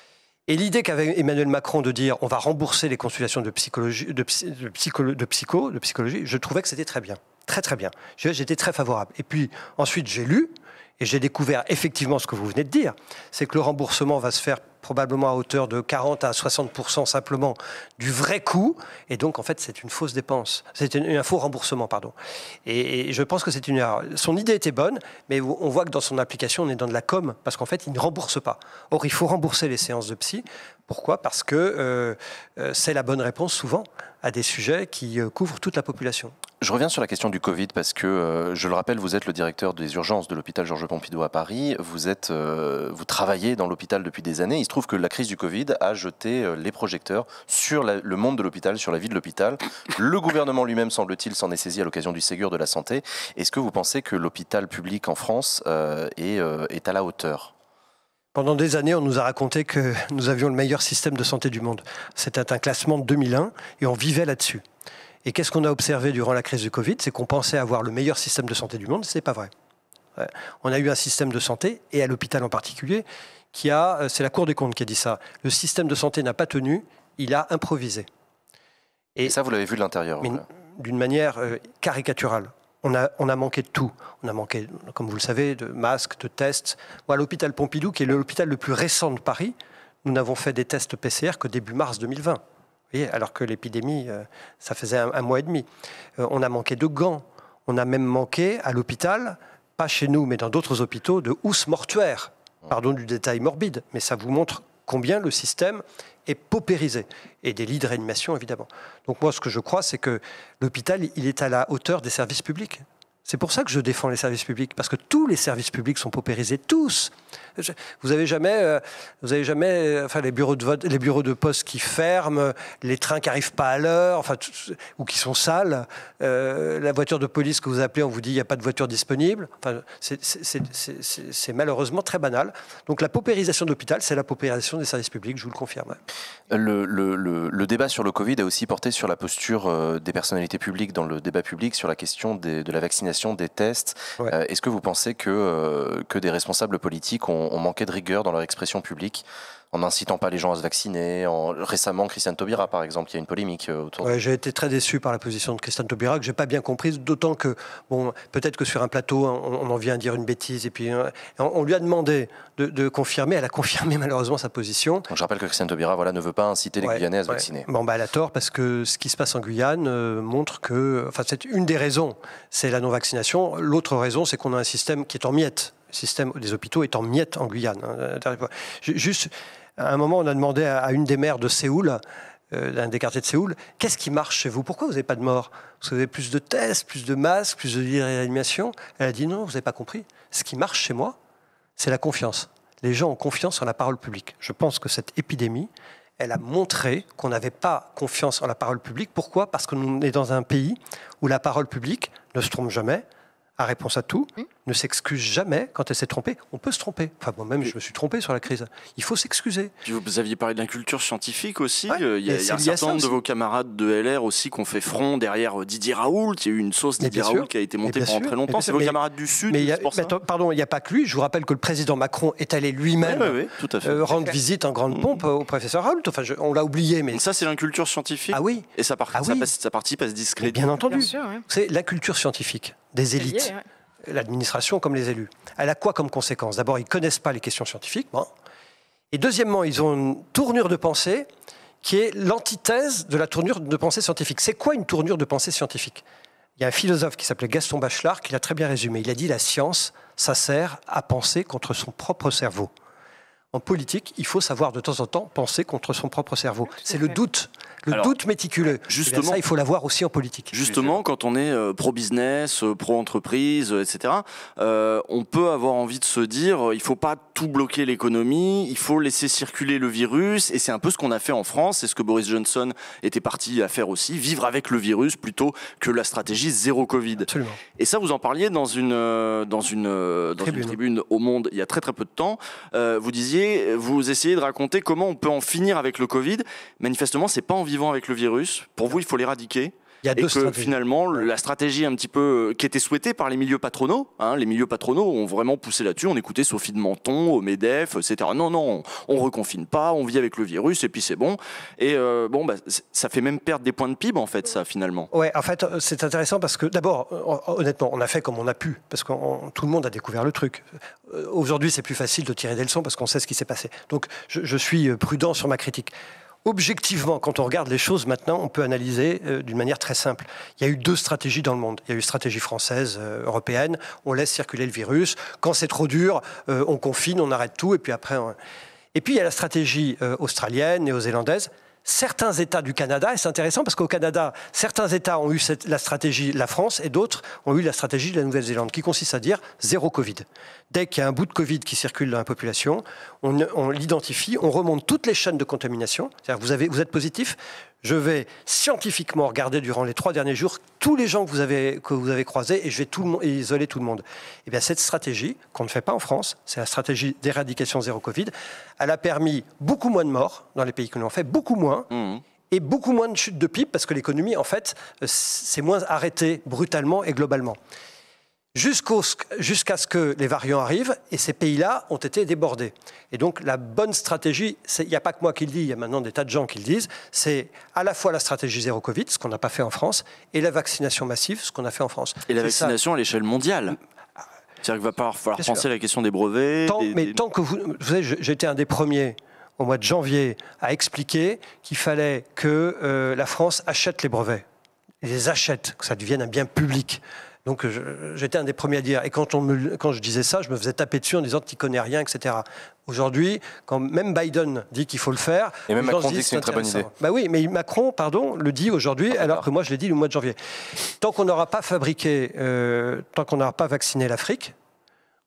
Et l'idée qu'avait Emmanuel Macron de dire on va rembourser les consultations de psychologie, de, psy, de, psycholo, de psycho, de psychologie, je trouvais que c'était très bien, très très bien. J'étais très favorable. Et puis ensuite j'ai lu et j'ai découvert effectivement ce que vous venez de dire, c'est que le remboursement va se faire probablement à hauteur de quarante à soixante pour cent simplement du vrai coût, et donc en fait c'est une fausse dépense, c'est une, un faux remboursement, pardon. Et, et je pense que c'est une erreur. Son idée était bonne, mais on voit que dans son application on est dans de la com, parce qu'en fait il ne rembourse pas. Or il faut rembourser les séances de psy. Pourquoi ? Parce que euh, euh, c'est la bonne réponse souvent à des sujets qui euh, couvrent toute la population. Je reviens sur la question du Covid parce que, euh, je le rappelle, vous êtes le directeur des urgences de l'hôpital Georges Pompidou à Paris. Vous, êtes, euh, vous travaillez dans l'hôpital depuis des années. Il se trouve que la crise du Covid a jeté euh, les projecteurs sur la, le monde de l'hôpital, sur la vie de l'hôpital. Le gouvernement lui-même, semble-t-il, s'en est saisi à l'occasion du Ségur de la santé. Est-ce que vous pensez que l'hôpital public en France euh, est, euh, est à la hauteur ? Pendant des années, on nous a raconté que nous avions le meilleur système de santé du monde. C'était un classement de deux mille un et on vivait là-dessus. Et qu'est-ce qu'on a observé durant la crise du Covid ? C'est qu'on pensait avoir le meilleur système de santé du monde, ce n'est pas vrai. Ouais. On a eu un système de santé, et à l'hôpital en particulier, qui a, c'est la Cour des comptes qui a dit ça, le système de santé n'a pas tenu, il a improvisé. Et, et ça, vous l'avez vu de l'intérieur. Mais d'une manière euh, caricaturale. On a, on a manqué de tout. On a manqué, comme vous le savez, de masques, de tests. Moi, à l'hôpital Pompidou, qui est l'hôpital le plus récent de Paris, nous n'avons fait des tests P C R que début mars deux mille vingt. Vous voyez, alors que l'épidémie, euh, ça faisait un, un mois et demi. Euh, on a manqué de gants. On a même manqué à l'hôpital, pas chez nous, mais dans d'autres hôpitaux, de housses mortuaires. Pardon du détail morbide, mais ça vous montre combien le système est paupérisé. Et des lits de réanimation, évidemment. Donc moi, ce que je crois, c'est que l'hôpital, il est à la hauteur des services publics. C'est pour ça que je défends les services publics, parce que tous les services publics sont paupérisés, tous. Vous avez jamais, euh, vous avez jamais, euh, enfin les bureaux de vote, les bureaux de poste qui ferment, les trains qui arrivent pas à l'heure, enfin ou qui sont sales, euh, la voiture de police que vous appelez, on vous dit il n'y a pas de voiture disponible. Enfin, c'est, c'est, c'est, c'est, c'est, c'est malheureusement très banal. Donc la paupérisation de l'hôpital, c'est la paupérisation des services publics, je vous le confirme. Le, le, le, le débat sur le Covid a aussi porté sur la posture euh, des personnalités publiques dans le débat public sur la question des, de la vaccination, des tests. Ouais. Euh, est-ce que vous pensez que, euh, que des responsables politiques ont, ont manqué de rigueur dans leur expression publique en n'incitant pas les gens à se vacciner? en... Récemment, Christiane Taubira, par exemple, il y a une polémique autour ouais, de... J'ai été très déçu par la position de Christiane Taubira, que je n'ai pas bien comprise, d'autant que, bon, peut-être que sur un plateau, on, on en vient à dire une bêtise, et puis on, on lui a demandé de, de confirmer, elle a confirmé malheureusement sa position. Donc, je rappelle que Christiane Taubira voilà, ne veut pas inciter les ouais, Guyanais à se ouais. vacciner. Bon, bah, elle a tort, parce que ce qui se passe en Guyane euh, montre que, enfin, c'est une des raisons, c'est la non-vaccination. L'autre raison, c'est qu'on a un système qui est en miettes. Le système des hôpitaux est en miettes en Guyane. Juste... À un moment, on a demandé à une des maires de Séoul, euh, d'un des quartiers de Séoul, qu'est-ce qui marche chez vous? Pourquoi vous n'avez pas de morts? Parce que vous avez plus de tests, plus de masques, plus de lits de réanimation. Elle a dit non, vous n'avez pas compris. Ce qui marche chez moi, c'est la confiance. Les gens ont confiance en la parole publique. Je pense que cette épidémie, elle a montré qu'on n'avait pas confiance en la parole publique. Pourquoi? Parce qu'on est dans un pays où la parole publique ne se trompe jamais, a réponse à tout, mmh. ne s'excuse jamais quand elle s'est trompée. On peut se tromper. Enfin, moi-même, je me suis trompé sur la crise. Il faut s'excuser. Puis vous aviez parlé d'inculture scientifique aussi. Ouais, il y a, il y a un certain nombre de vos camarades de L R aussi qui ont fait front derrière Didier Raoult. Il y a eu une sauce Didier Raoult sûr. qui a été montée pendant sûr. très longtemps. C'est vos camarades du Sud mais il y a, pour ça mais Pardon, il n'y a pas que lui. Je vous rappelle que le président Macron est allé lui-même ouais, ouais, ouais, euh, rendre visite en grande pompe mmh. au professeur Raoult. Enfin, je, on l'a oublié. Mais Donc ça, c'est l'inculture scientifique. Ah oui. Et ça, part, ah ça, oui. passe, ça participe à se discréditer. Bien entendu. Bien sûr, ouais. C'est la culture scientifique des élites. Lié, ouais. L'administration comme les élus. Elle a quoi comme conséquence? D'abord, ils ne connaissent pas les questions scientifiques. Bon. Et deuxièmement, ils ont une tournure de pensée qui est l'antithèse de la tournure de pensée scientifique. C'est quoi une tournure de pensée scientifique? Il y a un philosophe qui s'appelait Gaston Bachelard qui l'a très bien résumé. Il a dit « La science, ça sert à penser contre son propre cerveau ». En politique, il faut savoir de temps en temps penser contre son propre cerveau. C'est le doute, le Alors, doute méticuleux. Justement, ça, il faut l'avoir aussi en politique. Justement, quand on est euh, pro-business, euh, pro-entreprise, euh, et cetera, euh, on peut avoir envie de se dire, euh, il ne faut pas tout bloquer l'économie, il faut laisser circuler le virus, et c'est un peu ce qu'on a fait en France, c'est ce que Boris Johnson était parti à faire aussi, vivre avec le virus plutôt que la stratégie zéro Covid. Absolument. Et ça, vous en parliez dans une, euh, dans une, euh, dans tribune. une tribune au Monde il y a très très peu de temps. Euh, vous disiez, vous essayez de raconter comment on peut en finir avec le Covid. Manifestement, c'est pas en vivant avec le virus. Pour vous, il faut l'éradiquer. Il y a deux et que stratégies. Finalement, la stratégie un petit peu qui était souhaitée par les milieux patronaux, hein, les milieux patronaux ont vraiment poussé là-dessus. On écoutait Sophie de Menton, au MEDEF, et cetera. Non, non, on, on reconfine pas, on vit avec le virus et puis c'est bon. Et euh, bon, bah, ça fait même perdre des points de P I B en fait, ça finalement. Ouais, en fait, c'est intéressant parce que d'abord, honnêtement, on a fait comme on a pu, parce que tout le monde a découvert le truc. Aujourd'hui, c'est plus facile de tirer des leçons parce qu'on sait ce qui s'est passé. Donc, je, je suis prudent sur ma critique. Objectivement, quand on regarde les choses maintenant, on peut analyser euh, d'une manière très simple. Il y a eu deux stratégies dans le monde. Il y a eu une stratégie française, euh, européenne. On laisse circuler le virus. Quand c'est trop dur, euh, on confine, on arrête tout. Et puis après, on... et puis il y a la stratégie euh, australienne, néo-zélandaise. Certains États du Canada, et c'est intéressant parce qu'au Canada, certains États ont eu cette, la stratégie de la France et d'autres ont eu la stratégie de la Nouvelle-Zélande, qui consiste à dire zéro Covid. Dès qu'il y a un bout de Covid qui circule dans la population, on, on l'identifie, on remonte toutes les chaînes de contamination. C'est-à-dire vous, avez, vous êtes positif, je vais scientifiquement regarder durant les trois derniers jours tous les gens que vous avez, que vous avez croisés et je vais tout le monde, isoler tout le monde. Et bien cette stratégie, qu'on ne fait pas en France, c'est la stratégie d'éradication zéro Covid, elle a permis beaucoup moins de morts dans les pays que l'on fait, beaucoup moins, mmh. et beaucoup moins de chutes de P I B parce que l'économie, en fait, c'est moins arrêtée brutalement et globalement. Jusqu'au, jusqu'à ce que les variants arrivent, et ces pays-là ont été débordés. Et donc la bonne stratégie, il n'y a pas que moi qui le dis, il y a maintenant des tas de gens qui le disent, c'est à la fois la stratégie zéro Covid, ce qu'on n'a pas fait en France, et la vaccination massive, ce qu'on a fait en France. Et la c'est vaccination ça. À l'échelle mondiale. C'est-à-dire qu'il va falloir, falloir penser sûr. à la question des brevets. Tant, des, mais des... tant que vous... Vous savez, j'étais un des premiers, au mois de janvier, à expliquer qu'il fallait que euh, la France achète les brevets. Et les achète, que ça devienne un bien public. Donc j'étais un des premiers à dire, et quand, on me, quand je disais ça, je me faisais taper dessus en disant tu n'y connais rien, et cetera. Aujourd'hui, quand même Biden dit qu'il faut le faire, et même Macron dit que c'est une très bonne idée. Bah oui, mais Macron, pardon, le dit aujourd'hui, ah, alors que moi je l'ai dit le mois de janvier. Tant qu'on n'aura pas fabriqué, euh, tant qu'on n'aura pas vacciné l'Afrique,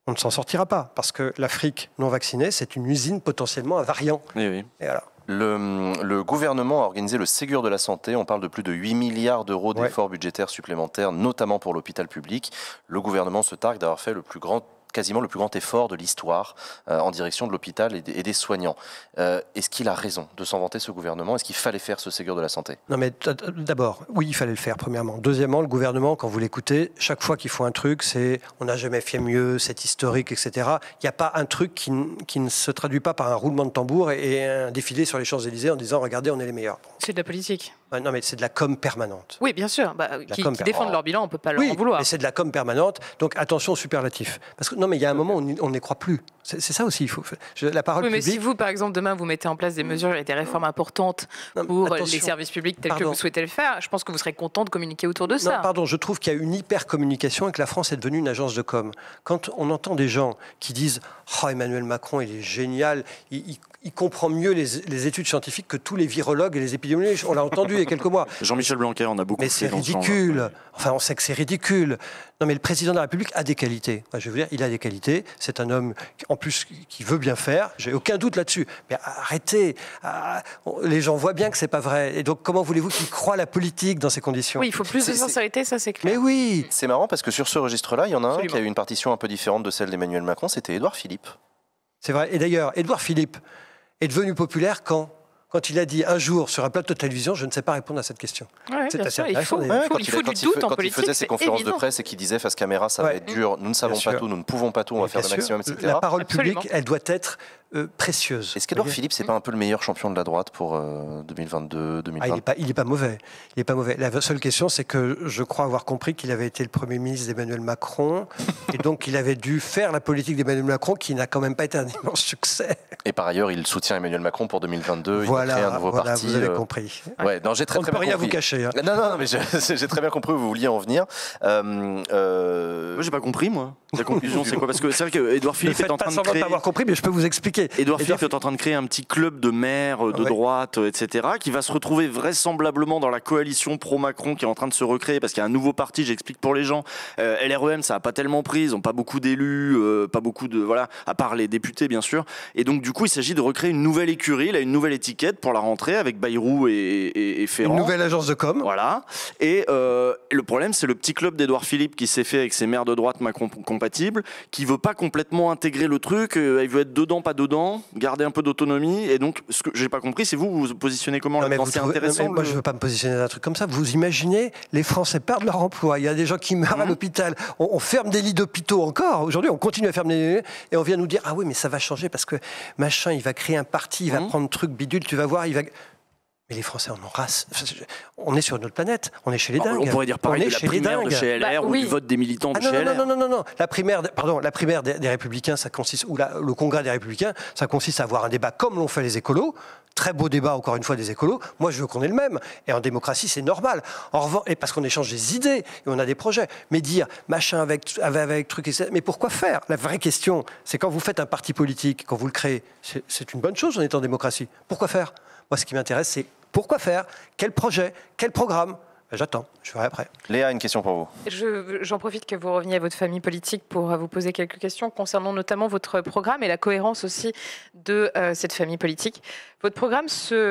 on ne s'en sortira pas. Parce que l'Afrique non vaccinée, c'est une usine potentiellement à variants. Oui, oui. Et voilà. Le, le gouvernement a organisé le Ségur de la santé. On parle de plus de huit milliards d'euros d'efforts ouais. budgétaires supplémentaires, notamment pour l'hôpital public. Le gouvernement se targue d'avoir fait le plus grand quasiment le plus grand effort de l'histoire euh, en direction de l'hôpital et, et des soignants. Euh, est-ce qu'il a raison de s'en vanter, ce gouvernement? Est-ce qu'il fallait faire ce Ségur de la santé? Non, mais d'abord, oui, il fallait le faire, premièrement. Deuxièmement, le gouvernement, quand vous l'écoutez, chaque fois qu'il faut un truc, c'est on n'a jamais fait mieux, c'est historique, et cetera. Il n'y a pas un truc qui, qui ne se traduit pas par un roulement de tambour et, et un défilé sur les Champs-Élysées en disant regardez, on est les meilleurs. C'est de la politique. Ouais, non, mais c'est de la com permanente. Oui, bien sûr. Bah, qui, com qui défendent leur bilan, on ne peut pas leur oui, en vouloir. Mais c'est de la com permanente. Donc attention aux superlatifs. Parce que non, mais il y a un moment où on n'y croit plus. C'est ça aussi. Il faut. Je, la parole oui, mais publique... si vous, par exemple, demain, vous mettez en place des mesures et des réformes importantes non, pour attention. les services publics tels pardon. que vous souhaitez le faire, je pense que vous serez content de communiquer autour de ça. Non, pardon. Je trouve qu'il y a une hyper communication et que la France est devenue une agence de com. Quand on entend des gens qui disent oh, Emmanuel Macron, il est génial, il, il, il comprend mieux les, les études scientifiques que tous les virologues et les épidémiologistes. On l'a entendu il y a quelques mois. Jean-Michel Blanquer, on a beaucoup. Mais c'est ridicule. Enfin, on sait que c'est ridicule. Non, mais le président de la République a des qualités. Enfin, je veux dire, il a des qualités. C'est un homme, en plus, qui veut bien faire. J'ai aucun doute là-dessus. Mais arrêtez. Ah, les gens voient bien que c'est pas vrai. Et donc, comment voulez-vous qu'il croie la politique dans ces conditions? Oui, il faut plus de sincérité, ça c'est clair. Mais oui. C'est marrant parce que sur ce registre-là, il y en a un Absolument. qui a eu une partition un peu différente de celle d'Emmanuel Macron. C'était Édouard Philippe. C'est vrai. Et d'ailleurs, Édouard Philippe est devenu populaire quand Quand il a dit un jour sur un plateau de télévision, je ne sais pas répondre à cette question. Ouais, c'est assez sûr, il faut, ouais, faut, il faut il, du doute il, en quand politique. il faisait ses conférences évident. de presse et qu'il disait face caméra, ça ouais. va être dur, nous ne savons bien pas sûr. tout, nous ne pouvons pas tout, on va faire le maximum, et cetera. La parole Absolument. publique, elle doit être euh, précieuse. Est-ce qu'Édouard Philippe, c'est pas un peu le meilleur champion de la droite pour euh, deux mille vingt-deux deux mille vingt? Ah, il n'est pas, il est pas mauvais. Il est pas mauvais. La seule question, c'est que je crois avoir compris qu'il avait été le Premier ministre d'Emmanuel Macron et donc il avait dû faire la politique d'Emmanuel Macron qui n'a quand même pas été un immense succès. Et par ailleurs, il soutient Emmanuel Macron pour deux mille vingt-deux. Voilà, il a créé un nouveau voilà, parti. Vous avez euh... compris. Ouais, non, j'ai très, On très ne peut bien rien compris. vous cacher. Hein. Non, non, mais j'ai très bien compris où vous vouliez en venir. Euh, euh... Moi, j'ai pas compris, moi. La conclusion, c'est quoi? Parce que c'est vrai qu'Édouard Philippe est en train de créer. Ne pas avoir compris, mais je peux vous expliquer. Édouard Philippe est en train de créer un petit club de maires de ouais. droite, et cetera, qui va se retrouver vraisemblablement dans la coalition pro-Macron qui est en train de se recréer parce qu'il y a un nouveau parti. J'explique pour les gens. Euh, L R E M, ça a pas tellement pris. Ils ont pas beaucoup d'élus, euh, pas beaucoup de voilà, à part les députés, bien sûr. Et donc, du coup, il s'agit de recréer une nouvelle écurie, là, une nouvelle étiquette pour la rentrée avec Bayrou et, et, et Ferrand. Une nouvelle agence de com. Voilà. Et euh, le problème, c'est le petit club d'Édouard Philippe qui s'est fait avec ses maires de droite Macron compatibles, qui veut pas complètement intégrer le truc. Euh, il veut être dedans, pas dedans, garder un peu d'autonomie. Et donc, ce que j'ai pas compris, c'est vous, vous vous positionnez comment là-dedans? C'est intéressant. Non, moi, je veux pas me positionner dans un truc comme ça. Vous imaginez, les Français perdent leur emploi. Il y a des gens qui meurent mmh. à l'hôpital. On, on ferme des lits d'hôpitaux encore. Aujourd'hui, on continue à fermer des lits et on vient nous dire ah oui, mais ça va changer parce que machin, il va créer un parti, il va mmh. prendre truc bidule, tu vas voir, il va. Mais les Français en ont race. On est sur une autre planète. On est chez les dingues. On pourrait dire pareil de la primaire de chez L R bah, ou oui. du vote des militants de ah, non, chez L R. Non, non, non, non, non. La primaire, pardon, la primaire des, des Républicains, ça consiste, ou la, le Congrès des Républicains, ça consiste à avoir un débat comme l'ont fait les écolos. Très beau débat, encore une fois, des écolos. Moi, je veux qu'on ait le même. Et en démocratie, c'est normal. En revanche, et parce qu'on échange des idées et on a des projets. Mais dire machin avec, avec, avec truc, et cetera. Mais pourquoi faire? La vraie question, c'est quand vous faites un parti politique, quand vous le créez, c'est une bonne chose, on est en démocratie. Pourquoi faire? Moi, ce qui m'intéresse, c'est pourquoi faire? Quel projet? Quel programme? J'attends, je ferai après. Léa, une question pour vous. J'en profite que vous reveniez à votre famille politique pour vous poser quelques questions concernant notamment votre programme et la cohérence aussi de euh, cette famille politique. Votre programme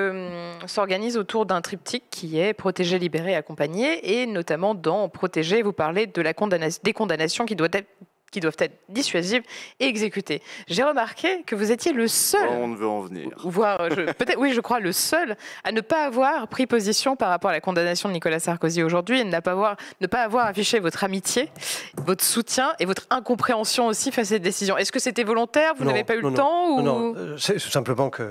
s'organise autour d'un triptyque qui est protéger, libérer, accompagner, et notamment dans protéger, vous parlez de la condamnation, des condamnations qui doivent être qui doivent être dissuasives et exécutées. J'ai remarqué que vous étiez le seul, oh, on veut en venir. voire peut-être, oui, je crois le seul à ne pas avoir pris position par rapport à la condamnation de Nicolas Sarkozy aujourd'hui et ne pas avoir, ne pas avoir affiché votre amitié, votre soutien et votre incompréhension aussi face à cette décision. Est-ce que c'était volontaire? Vous n'avez pas eu non, le non, temps ou... Non, non. C'est simplement que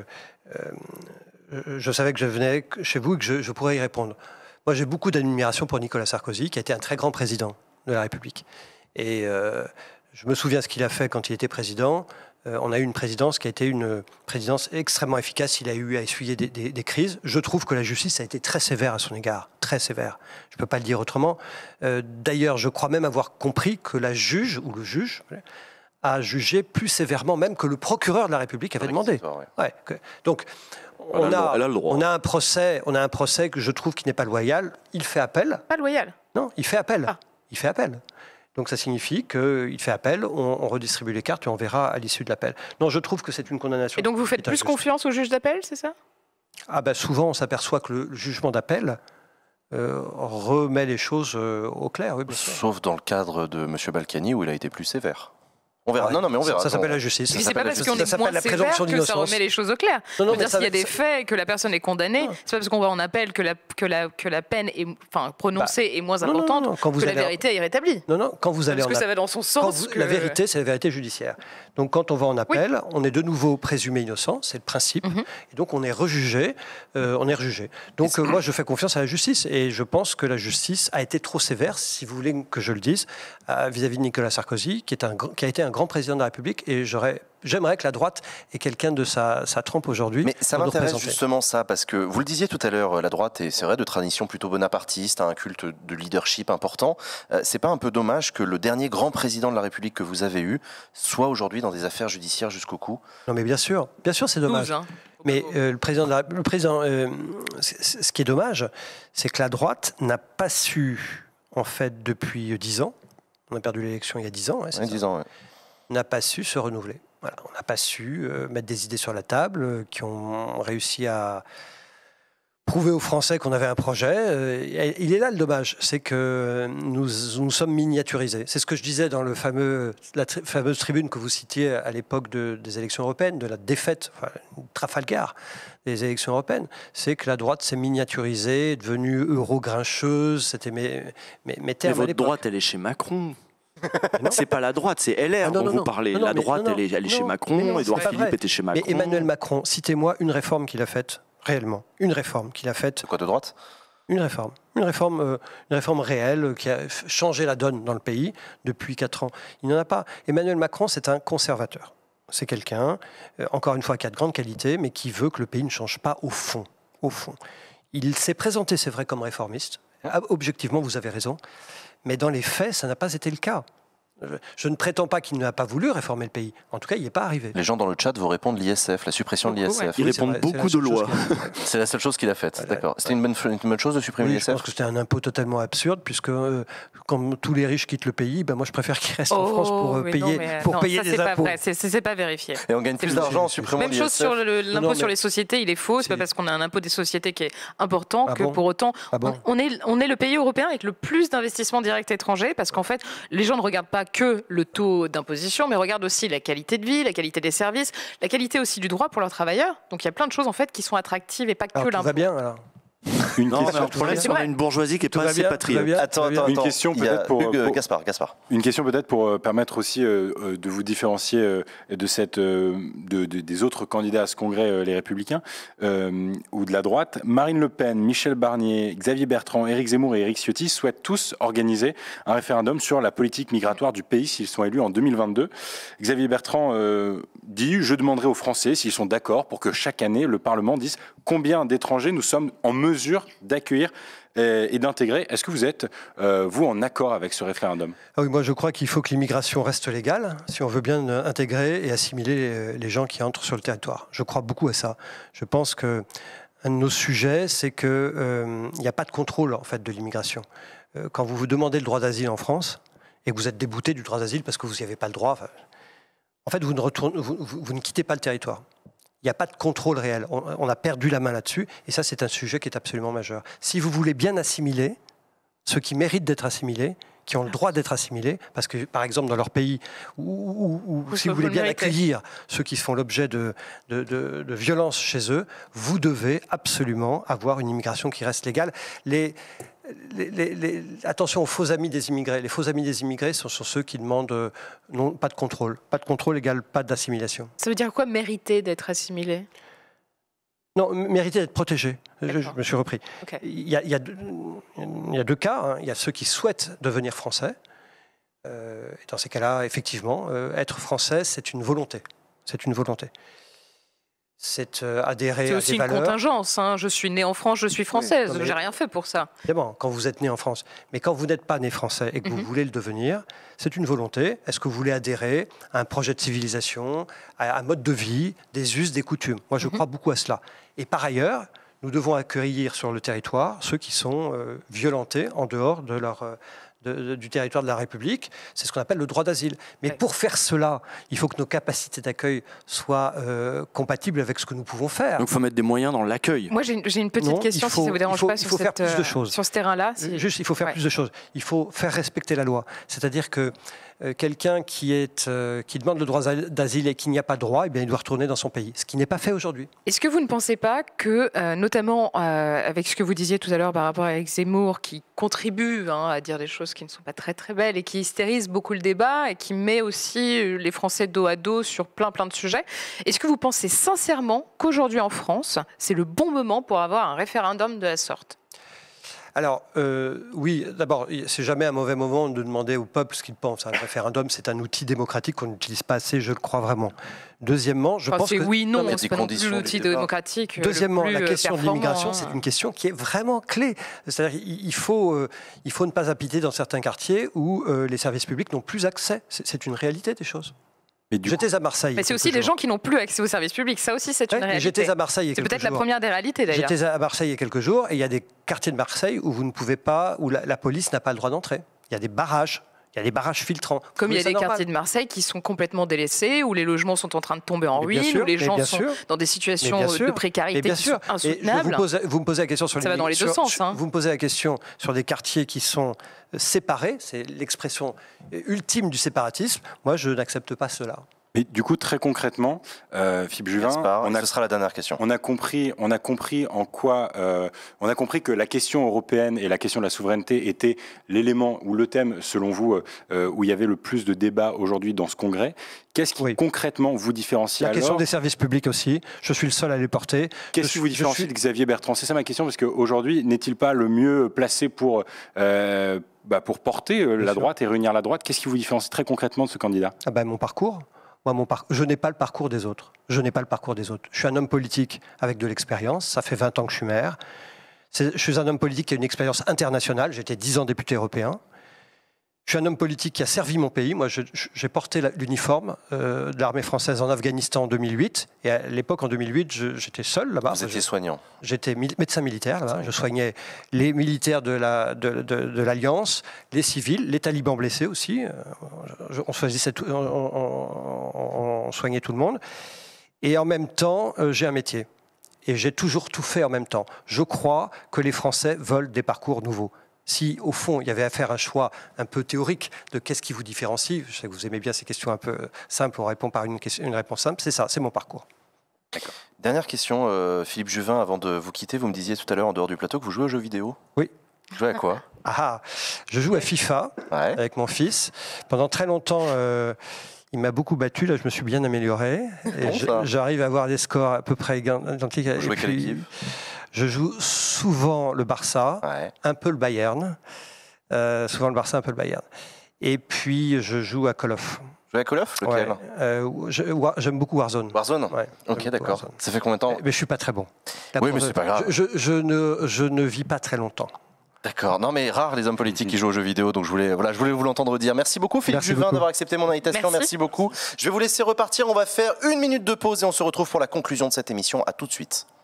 euh, je savais que je venais chez vous et que je, je pourrais y répondre. Moi, j'ai beaucoup d'admiration pour Nicolas Sarkozy, qui a été un très grand président de la République. Et euh, je me souviens ce qu'il a fait quand il était président. Euh, on a eu une présidence qui a été une présidence extrêmement efficace. Il a eu à essuyer des, des, des crises. Je trouve que la justice a été très sévère à son égard. Très sévère. Je ne peux pas le dire autrement. Euh, D'ailleurs, je crois même avoir compris que la juge, ou le juge, a jugé plus sévèrement même que le procureur de la République avait demandé. Ouais. Ouais, que, donc, on a, a on, a un procès, on a un procès que je trouve qui n'est pas loyal. Il fait appel. Pas loyal? Non, il fait appel. Ah. Il fait appel. Donc ça signifie qu'il fait appel, on, on redistribue les cartes et on verra à l'issue de l'appel. Non, je trouve que c'est une condamnation. Et donc vous faites plus confiance au juge d'appel, c'est ça? Ah ben souvent, on s'aperçoit que le jugement d'appel euh, remet les choses euh, au clair. Oui, bien sûr. Sauf dans le cadre de M. Balkany où il a été plus sévère. On verra. Ouais. Non, non, mais on verra. Ça, ça s'appelle la justice. Mais c'est pas parce qu'on est moins sévère que ça remet les choses au clair. Non, non, mais s'il y a des faits que la personne est condamnée, c'est pas parce qu'on va en appel que la, que la, que la peine est, enfin, prononcée bah, est moins importante non, non, non, que la vérité est rétablie. Non, non, quand vous allez parce en que ça va dans son sens. Vous, que... La vérité, c'est la vérité judiciaire. Donc quand on va en appel, oui. on est de nouveau présumé innocent, c'est le principe, mm-hmm. et donc on est rejugé. Euh, on est rejugé. Donc euh, moi, je fais confiance à la justice, et je pense que la justice a été trop sévère, si vous voulez que je le dise, euh, vis-à-vis de Nicolas Sarkozy, qui, est un, qui a été un grand président de la République. Et j'aurais, j'aimerais que la droite ait quelqu'un de sa, sa trempe aujourd'hui. Mais ça m'intéresse justement ça, parce que vous le disiez tout à l'heure, la droite est, c'est vrai, de tradition plutôt bonapartiste, a un culte de leadership important. Euh, c'est pas un peu dommage que le dernier grand président de la République que vous avez eu soit aujourd'hui dans des affaires judiciaires jusqu'au cou? Non mais bien sûr, bien sûr c'est dommage. douze, hein. Mais euh, le président, de la, le président euh, ce qui est dommage, c'est que la droite n'a pas su, en fait, depuis dix ans, on a perdu l'élection il y a dix ans, ouais, c'est oui, ça. dix ans, ouais. n'a pas su se renouveler. Voilà, on n'a pas su euh, mettre des idées sur la table euh, qui ont réussi à prouver aux Français qu'on avait un projet. Euh, il est là le dommage, c'est que nous nous sommes miniaturisés. C'est ce que je disais dans le fameux, la tri- fameuse tribune que vous citiez à l'époque de, des élections européennes, de la défaite, enfin, Trafalgar des élections européennes. C'est que la droite s'est miniaturisée, est devenue euro-grincheuse. C'était mes, mes, mes termes. Mais votre à l'époque. droite, elle est chez Macron. C'est pas la droite, c'est L R ah non, dont non, vous non. parlez. Non, non, la mais, droite, non, elle est, elle est non, chez Macron. Édouard Philippe était chez Macron. Mais Emmanuel Macron, citez-moi une réforme qu'il a faite, réellement. Une réforme qu'il a faite. Quoi, de droite? Une réforme. Une réforme, euh, une réforme réelle qui a changé la donne dans le pays depuis quatre ans. Il n'en a pas. Emmanuel Macron, c'est un conservateur. C'est quelqu'un, euh, encore une fois, qui a de grandes qualités, mais qui veut que le pays ne change pas au fond. Au fond. Il s'est présenté, c'est vrai, comme réformiste. Objectivement, vous avez raison. Mais dans les faits, ça n'a pas été le cas. Je ne prétends pas qu'il n'a pas voulu réformer le pays. En tout cas, il n'y est pas arrivé. Les gens dans le chat vous répondent l'I S F, la suppression de l'I S F. Ouais. Ils oui, répondent vrai, beaucoup de lois. C'est la seule chose qu'il a faite. Voilà. D'accord. C'était une bonne, une bonne chose de supprimer oui, l'I S F? Je pense que c'était un impôt totalement absurde, puisque euh, comme tous les riches quittent le pays, ben moi je préfère qu'ils restent oh, en France pour euh, payer, non, mais, pour non, payer ça, des c'est impôts. Pas vrai. C'est, c'est pas vérifié. Et on gagne plus d'argent en supprimant l'I S F. Même chose sur le, l'impôt non, sur les sociétés, il est faux. C'est pas parce qu'on a un impôt des sociétés qui est important ah que bon pour autant ah bon on, on, est, on est le pays européen avec le plus d'investissements directs étrangers, parce qu'en fait, les gens ne regardent pas que le taux d'imposition, mais regardent aussi la qualité de vie, la qualité des services, la qualité aussi du droit pour leurs travailleurs. Donc il y a plein de choses en fait qui sont attractives et pas que alors, l'impôt. Tout va bien alors. Une non, question. Le problème, c'est qu'on a une bourgeoisie qui est tout pas assez patriote. Attends, attends, une question peut-être pour, Hugues, pour Gaspard, Gaspard. Une question peut-être pour permettre aussi euh, de vous différencier euh, de cette euh, de, de, des autres candidats à ce congrès, euh, les Républicains euh, ou de la droite. Marine Le Pen, Michel Barnier, Xavier Bertrand, Éric Zemmour et Éric Ciotti souhaitent tous organiser un référendum sur la politique migratoire du pays s'ils sont élus en deux mille vingt-deux. Xavier Bertrand euh, dit: je demanderai aux Français s'ils sont d'accord pour que chaque année le Parlement dise combien d'étrangers nous sommes en mesure d'accueillir et d'intégrer. Est-ce que vous êtes, euh, vous, en accord avec ce référendum? ah oui, moi, je crois qu'il faut que l'immigration reste légale, si on veut bien intégrer et assimiler les gens qui entrent sur le territoire. Je crois beaucoup à ça. Je pense que un de nos sujets, c'est qu'il euh, n'y a pas de contrôle, en fait, de l'immigration. Euh, quand vous vous demandez le droit d'asile en France, et que vous êtes débouté du droit d'asile parce que vous n'y avez pas le droit, enfin, en fait, vous ne, retournez, vous, vous, vous ne quittez pas le territoire. Il n'y a pas de contrôle réel. On, on a perdu la main là-dessus. Et ça, c'est un sujet qui est absolument majeur. Si vous voulez bien assimiler ceux qui méritent d'être assimilés, qui ont le droit d'être assimilés, parce que, par exemple, dans leur pays, ou, ou, ou si vous voulez bien accueillir ceux qui font l'objet de, de, de, de violences chez eux, vous devez absolument avoir une immigration qui reste légale. Les... Les, les, les, attention aux faux amis des immigrés. Les faux amis des immigrés sont, sont ceux qui demandent euh, non, pas de contrôle. Pas de contrôle égale pas d'assimilation. Ça veut dire quoi, mériter d'être assimilé? Non, mériter d'être protégé. Je, je me suis repris. Okay. Il, y a, il, y a deux, il y a deux cas. Hein. Il y a ceux qui souhaitent devenir français. Euh, et dans ces cas-là, effectivement, euh, être français, c'est une volonté. C'est une volonté. C'est euh, adhérer c'est à aussi des une valeurs. Contingence. Hein. Je suis née en France, je suis française. Oui, mais... j'ai rien fait pour ça. Évidemment, quand vous êtes né en France. Mais quand vous n'êtes pas né français et que mm-hmm. vous voulez le devenir, c'est une volonté. Est-ce que vous voulez adhérer à un projet de civilisation, à un mode de vie, des us, des coutumes? Moi, je mm-hmm. crois beaucoup à cela. Et par ailleurs, nous devons accueillir sur le territoire ceux qui sont euh, violentés en dehors de leur, euh, de, de, du territoire de la République. C'est ce qu'on appelle le droit d'asile. Mais ouais. pour faire cela, il faut que nos capacités d'accueil soient euh, compatibles avec ce que nous pouvons faire. Donc il faut mettre des moyens dans l'accueil. Moi, j'ai une petite non, question, faut, si ça vous dérange faut, pas, sur, faut cette, faire plus de choses. sur ce terrain-là. Si... Juste, il faut faire ouais. plus de choses. Il faut faire respecter la loi. C'est-à-dire que euh, quelqu'un qui, est, euh, qui demande le droit d'asile et qui n'y a pas droit, eh bien, il doit retourner dans son pays, ce qui n'est pas fait aujourd'hui. Est-ce que vous ne pensez pas que, euh, notamment euh, avec ce que vous disiez tout à l'heure par rapport à Zemmour, qui contribue hein, à dire des choses qui ne sont pas très très belles et qui hystérise beaucoup le débat et qui met aussi les Français dos à dos sur plein plein de sujets, est-ce que vous pensez sincèrement qu'aujourd'hui en France, c'est le bon moment pour avoir un référendum de la sorte ? Alors, euh, oui, d'abord, c'est jamais un mauvais moment de demander au peuple ce qu'il pense. Un référendum, c'est un outil démocratique qu'on n'utilise pas assez, je le crois vraiment. Deuxièmement, je enfin, pense que... oui, non, non c'est pas non plus l'outil démocratique. Deuxièmement, le plus la question de l'immigration, c'est une question qui est vraiment clé. C'est-à-dire il faut, euh, il faut ne pas habiter dans certains quartiers où euh, les services publics n'ont plus accès. C'est une réalité des choses. J'étais à Marseille. Mais c'est aussi les gens qui n'ont plus accès aux services publics. Ça aussi, c'est une ouais, réalité. J'étais à Marseille il y a quelques jours. C'est peut-être la première des réalités, d'ailleurs. J'étais à Marseille il y a quelques jours et il y a des quartiers de Marseille où vous ne pouvez pas, où la, la police n'a pas le droit d'entrer. Il y a des barrages. Il y a des barrages filtrants. Comme il y a des normal. quartiers de Marseille qui sont complètement délaissés, où les logements sont en train de tomber en ruine, sûr, où les gens sont sûr. dans des situations de précarité qui sont insoutenables. Vous, pose, vous me posez la question sur Ça les, va dans les sur, deux sens. Hein. Vous me posez la question sur des quartiers qui sont séparés. C'est l'expression ultime du séparatisme. Moi, je n'accepte pas cela. Et du coup, très concrètement, euh, Philippe Juvin, on a, ce sera la dernière question. On a compris, on a compris en quoi, euh, on a compris que la question européenne et la question de la souveraineté étaient l'élément ou le thème, selon vous, euh, où il y avait le plus de débats aujourd'hui dans ce congrès. Qu'est-ce qui oui. concrètement vous différencie La alors question des services publics aussi. Je suis le seul à les porter. Qu'est-ce qui vous différencie suis... de Xavier Bertrand? C'est ça ma question, parce qu'aujourd'hui, n'est-il pas le mieux placé pour euh, bah, pour porter euh, la sûr. droite et réunir la droite? Qu'est-ce qui vous différencie très concrètement de ce candidat? Ah ben, mon parcours. Moi, mon par... Je n'ai pas le parcours des autres. Je n'ai pas le parcours des autres. Je suis un homme politique avec de l'expérience. Ça fait vingt ans que je suis maire. Je suis un homme politique qui a une expérience internationale. J'étais dix ans député européen. Je suis un homme politique qui a servi mon pays. Moi, j'ai porté l'uniforme euh, de l'armée française en Afghanistan en deux mille huit. Et à l'époque, en deux mille huit, j'étais seul là-bas. Vous étiez soignant. J'étais médecin militaire là-bas. Je soignais les militaires de la, de, de, de l'Alliance, les civils, les talibans blessés aussi. Je, on, choisissait tout, on, on, on soignait tout le monde. Et en même temps, euh, j'ai un métier. Et j'ai toujours tout fait en même temps. Je crois que les Français veulent des parcours nouveaux. Si, au fond, il y avait à faire un choix un peu théorique de qu'est-ce qui vous différencie, je sais que vous aimez bien ces questions un peu simples, on répond par une, question, une réponse simple, c'est ça, c'est mon parcours. D'accord. Dernière question, euh, Philippe Juvin, avant de vous quitter, vous me disiez tout à l'heure en dehors du plateau que vous jouez aux jeux vidéo. Oui. Vous jouez à quoi? Ah, je joue à FIFA ouais. avec mon fils. Pendant très longtemps, euh, il m'a beaucoup battu, là je me suis bien amélioré. Bon, j'arrive à avoir des scores à peu près identiques. Vous jouez quelle équipe? Je joue souvent le Barça, ouais. un peu le Bayern, euh, souvent le Barça, un peu le Bayern. Et puis je joue à Call of. Vous jouez à Call of? Lequel? Ouais. euh, J'aime beaucoup Warzone. Warzone ouais, ok, d'accord. Ça fait combien de temps? Mais je suis pas très bon. Oui, mais c'est pas grave. Je, je, je, ne, je ne vis pas très longtemps. D'accord. Non, mais rare les hommes politiques qui jouent aux jeux vidéo, donc je voulais, voilà, je voulais vous l'entendre dire. Merci beaucoup Philippe Merci Juvin d'avoir accepté mon invitation. Merci. Merci beaucoup. Je vais vous laisser repartir. On va faire une minute de pause et on se retrouve pour la conclusion de cette émission. À tout de suite.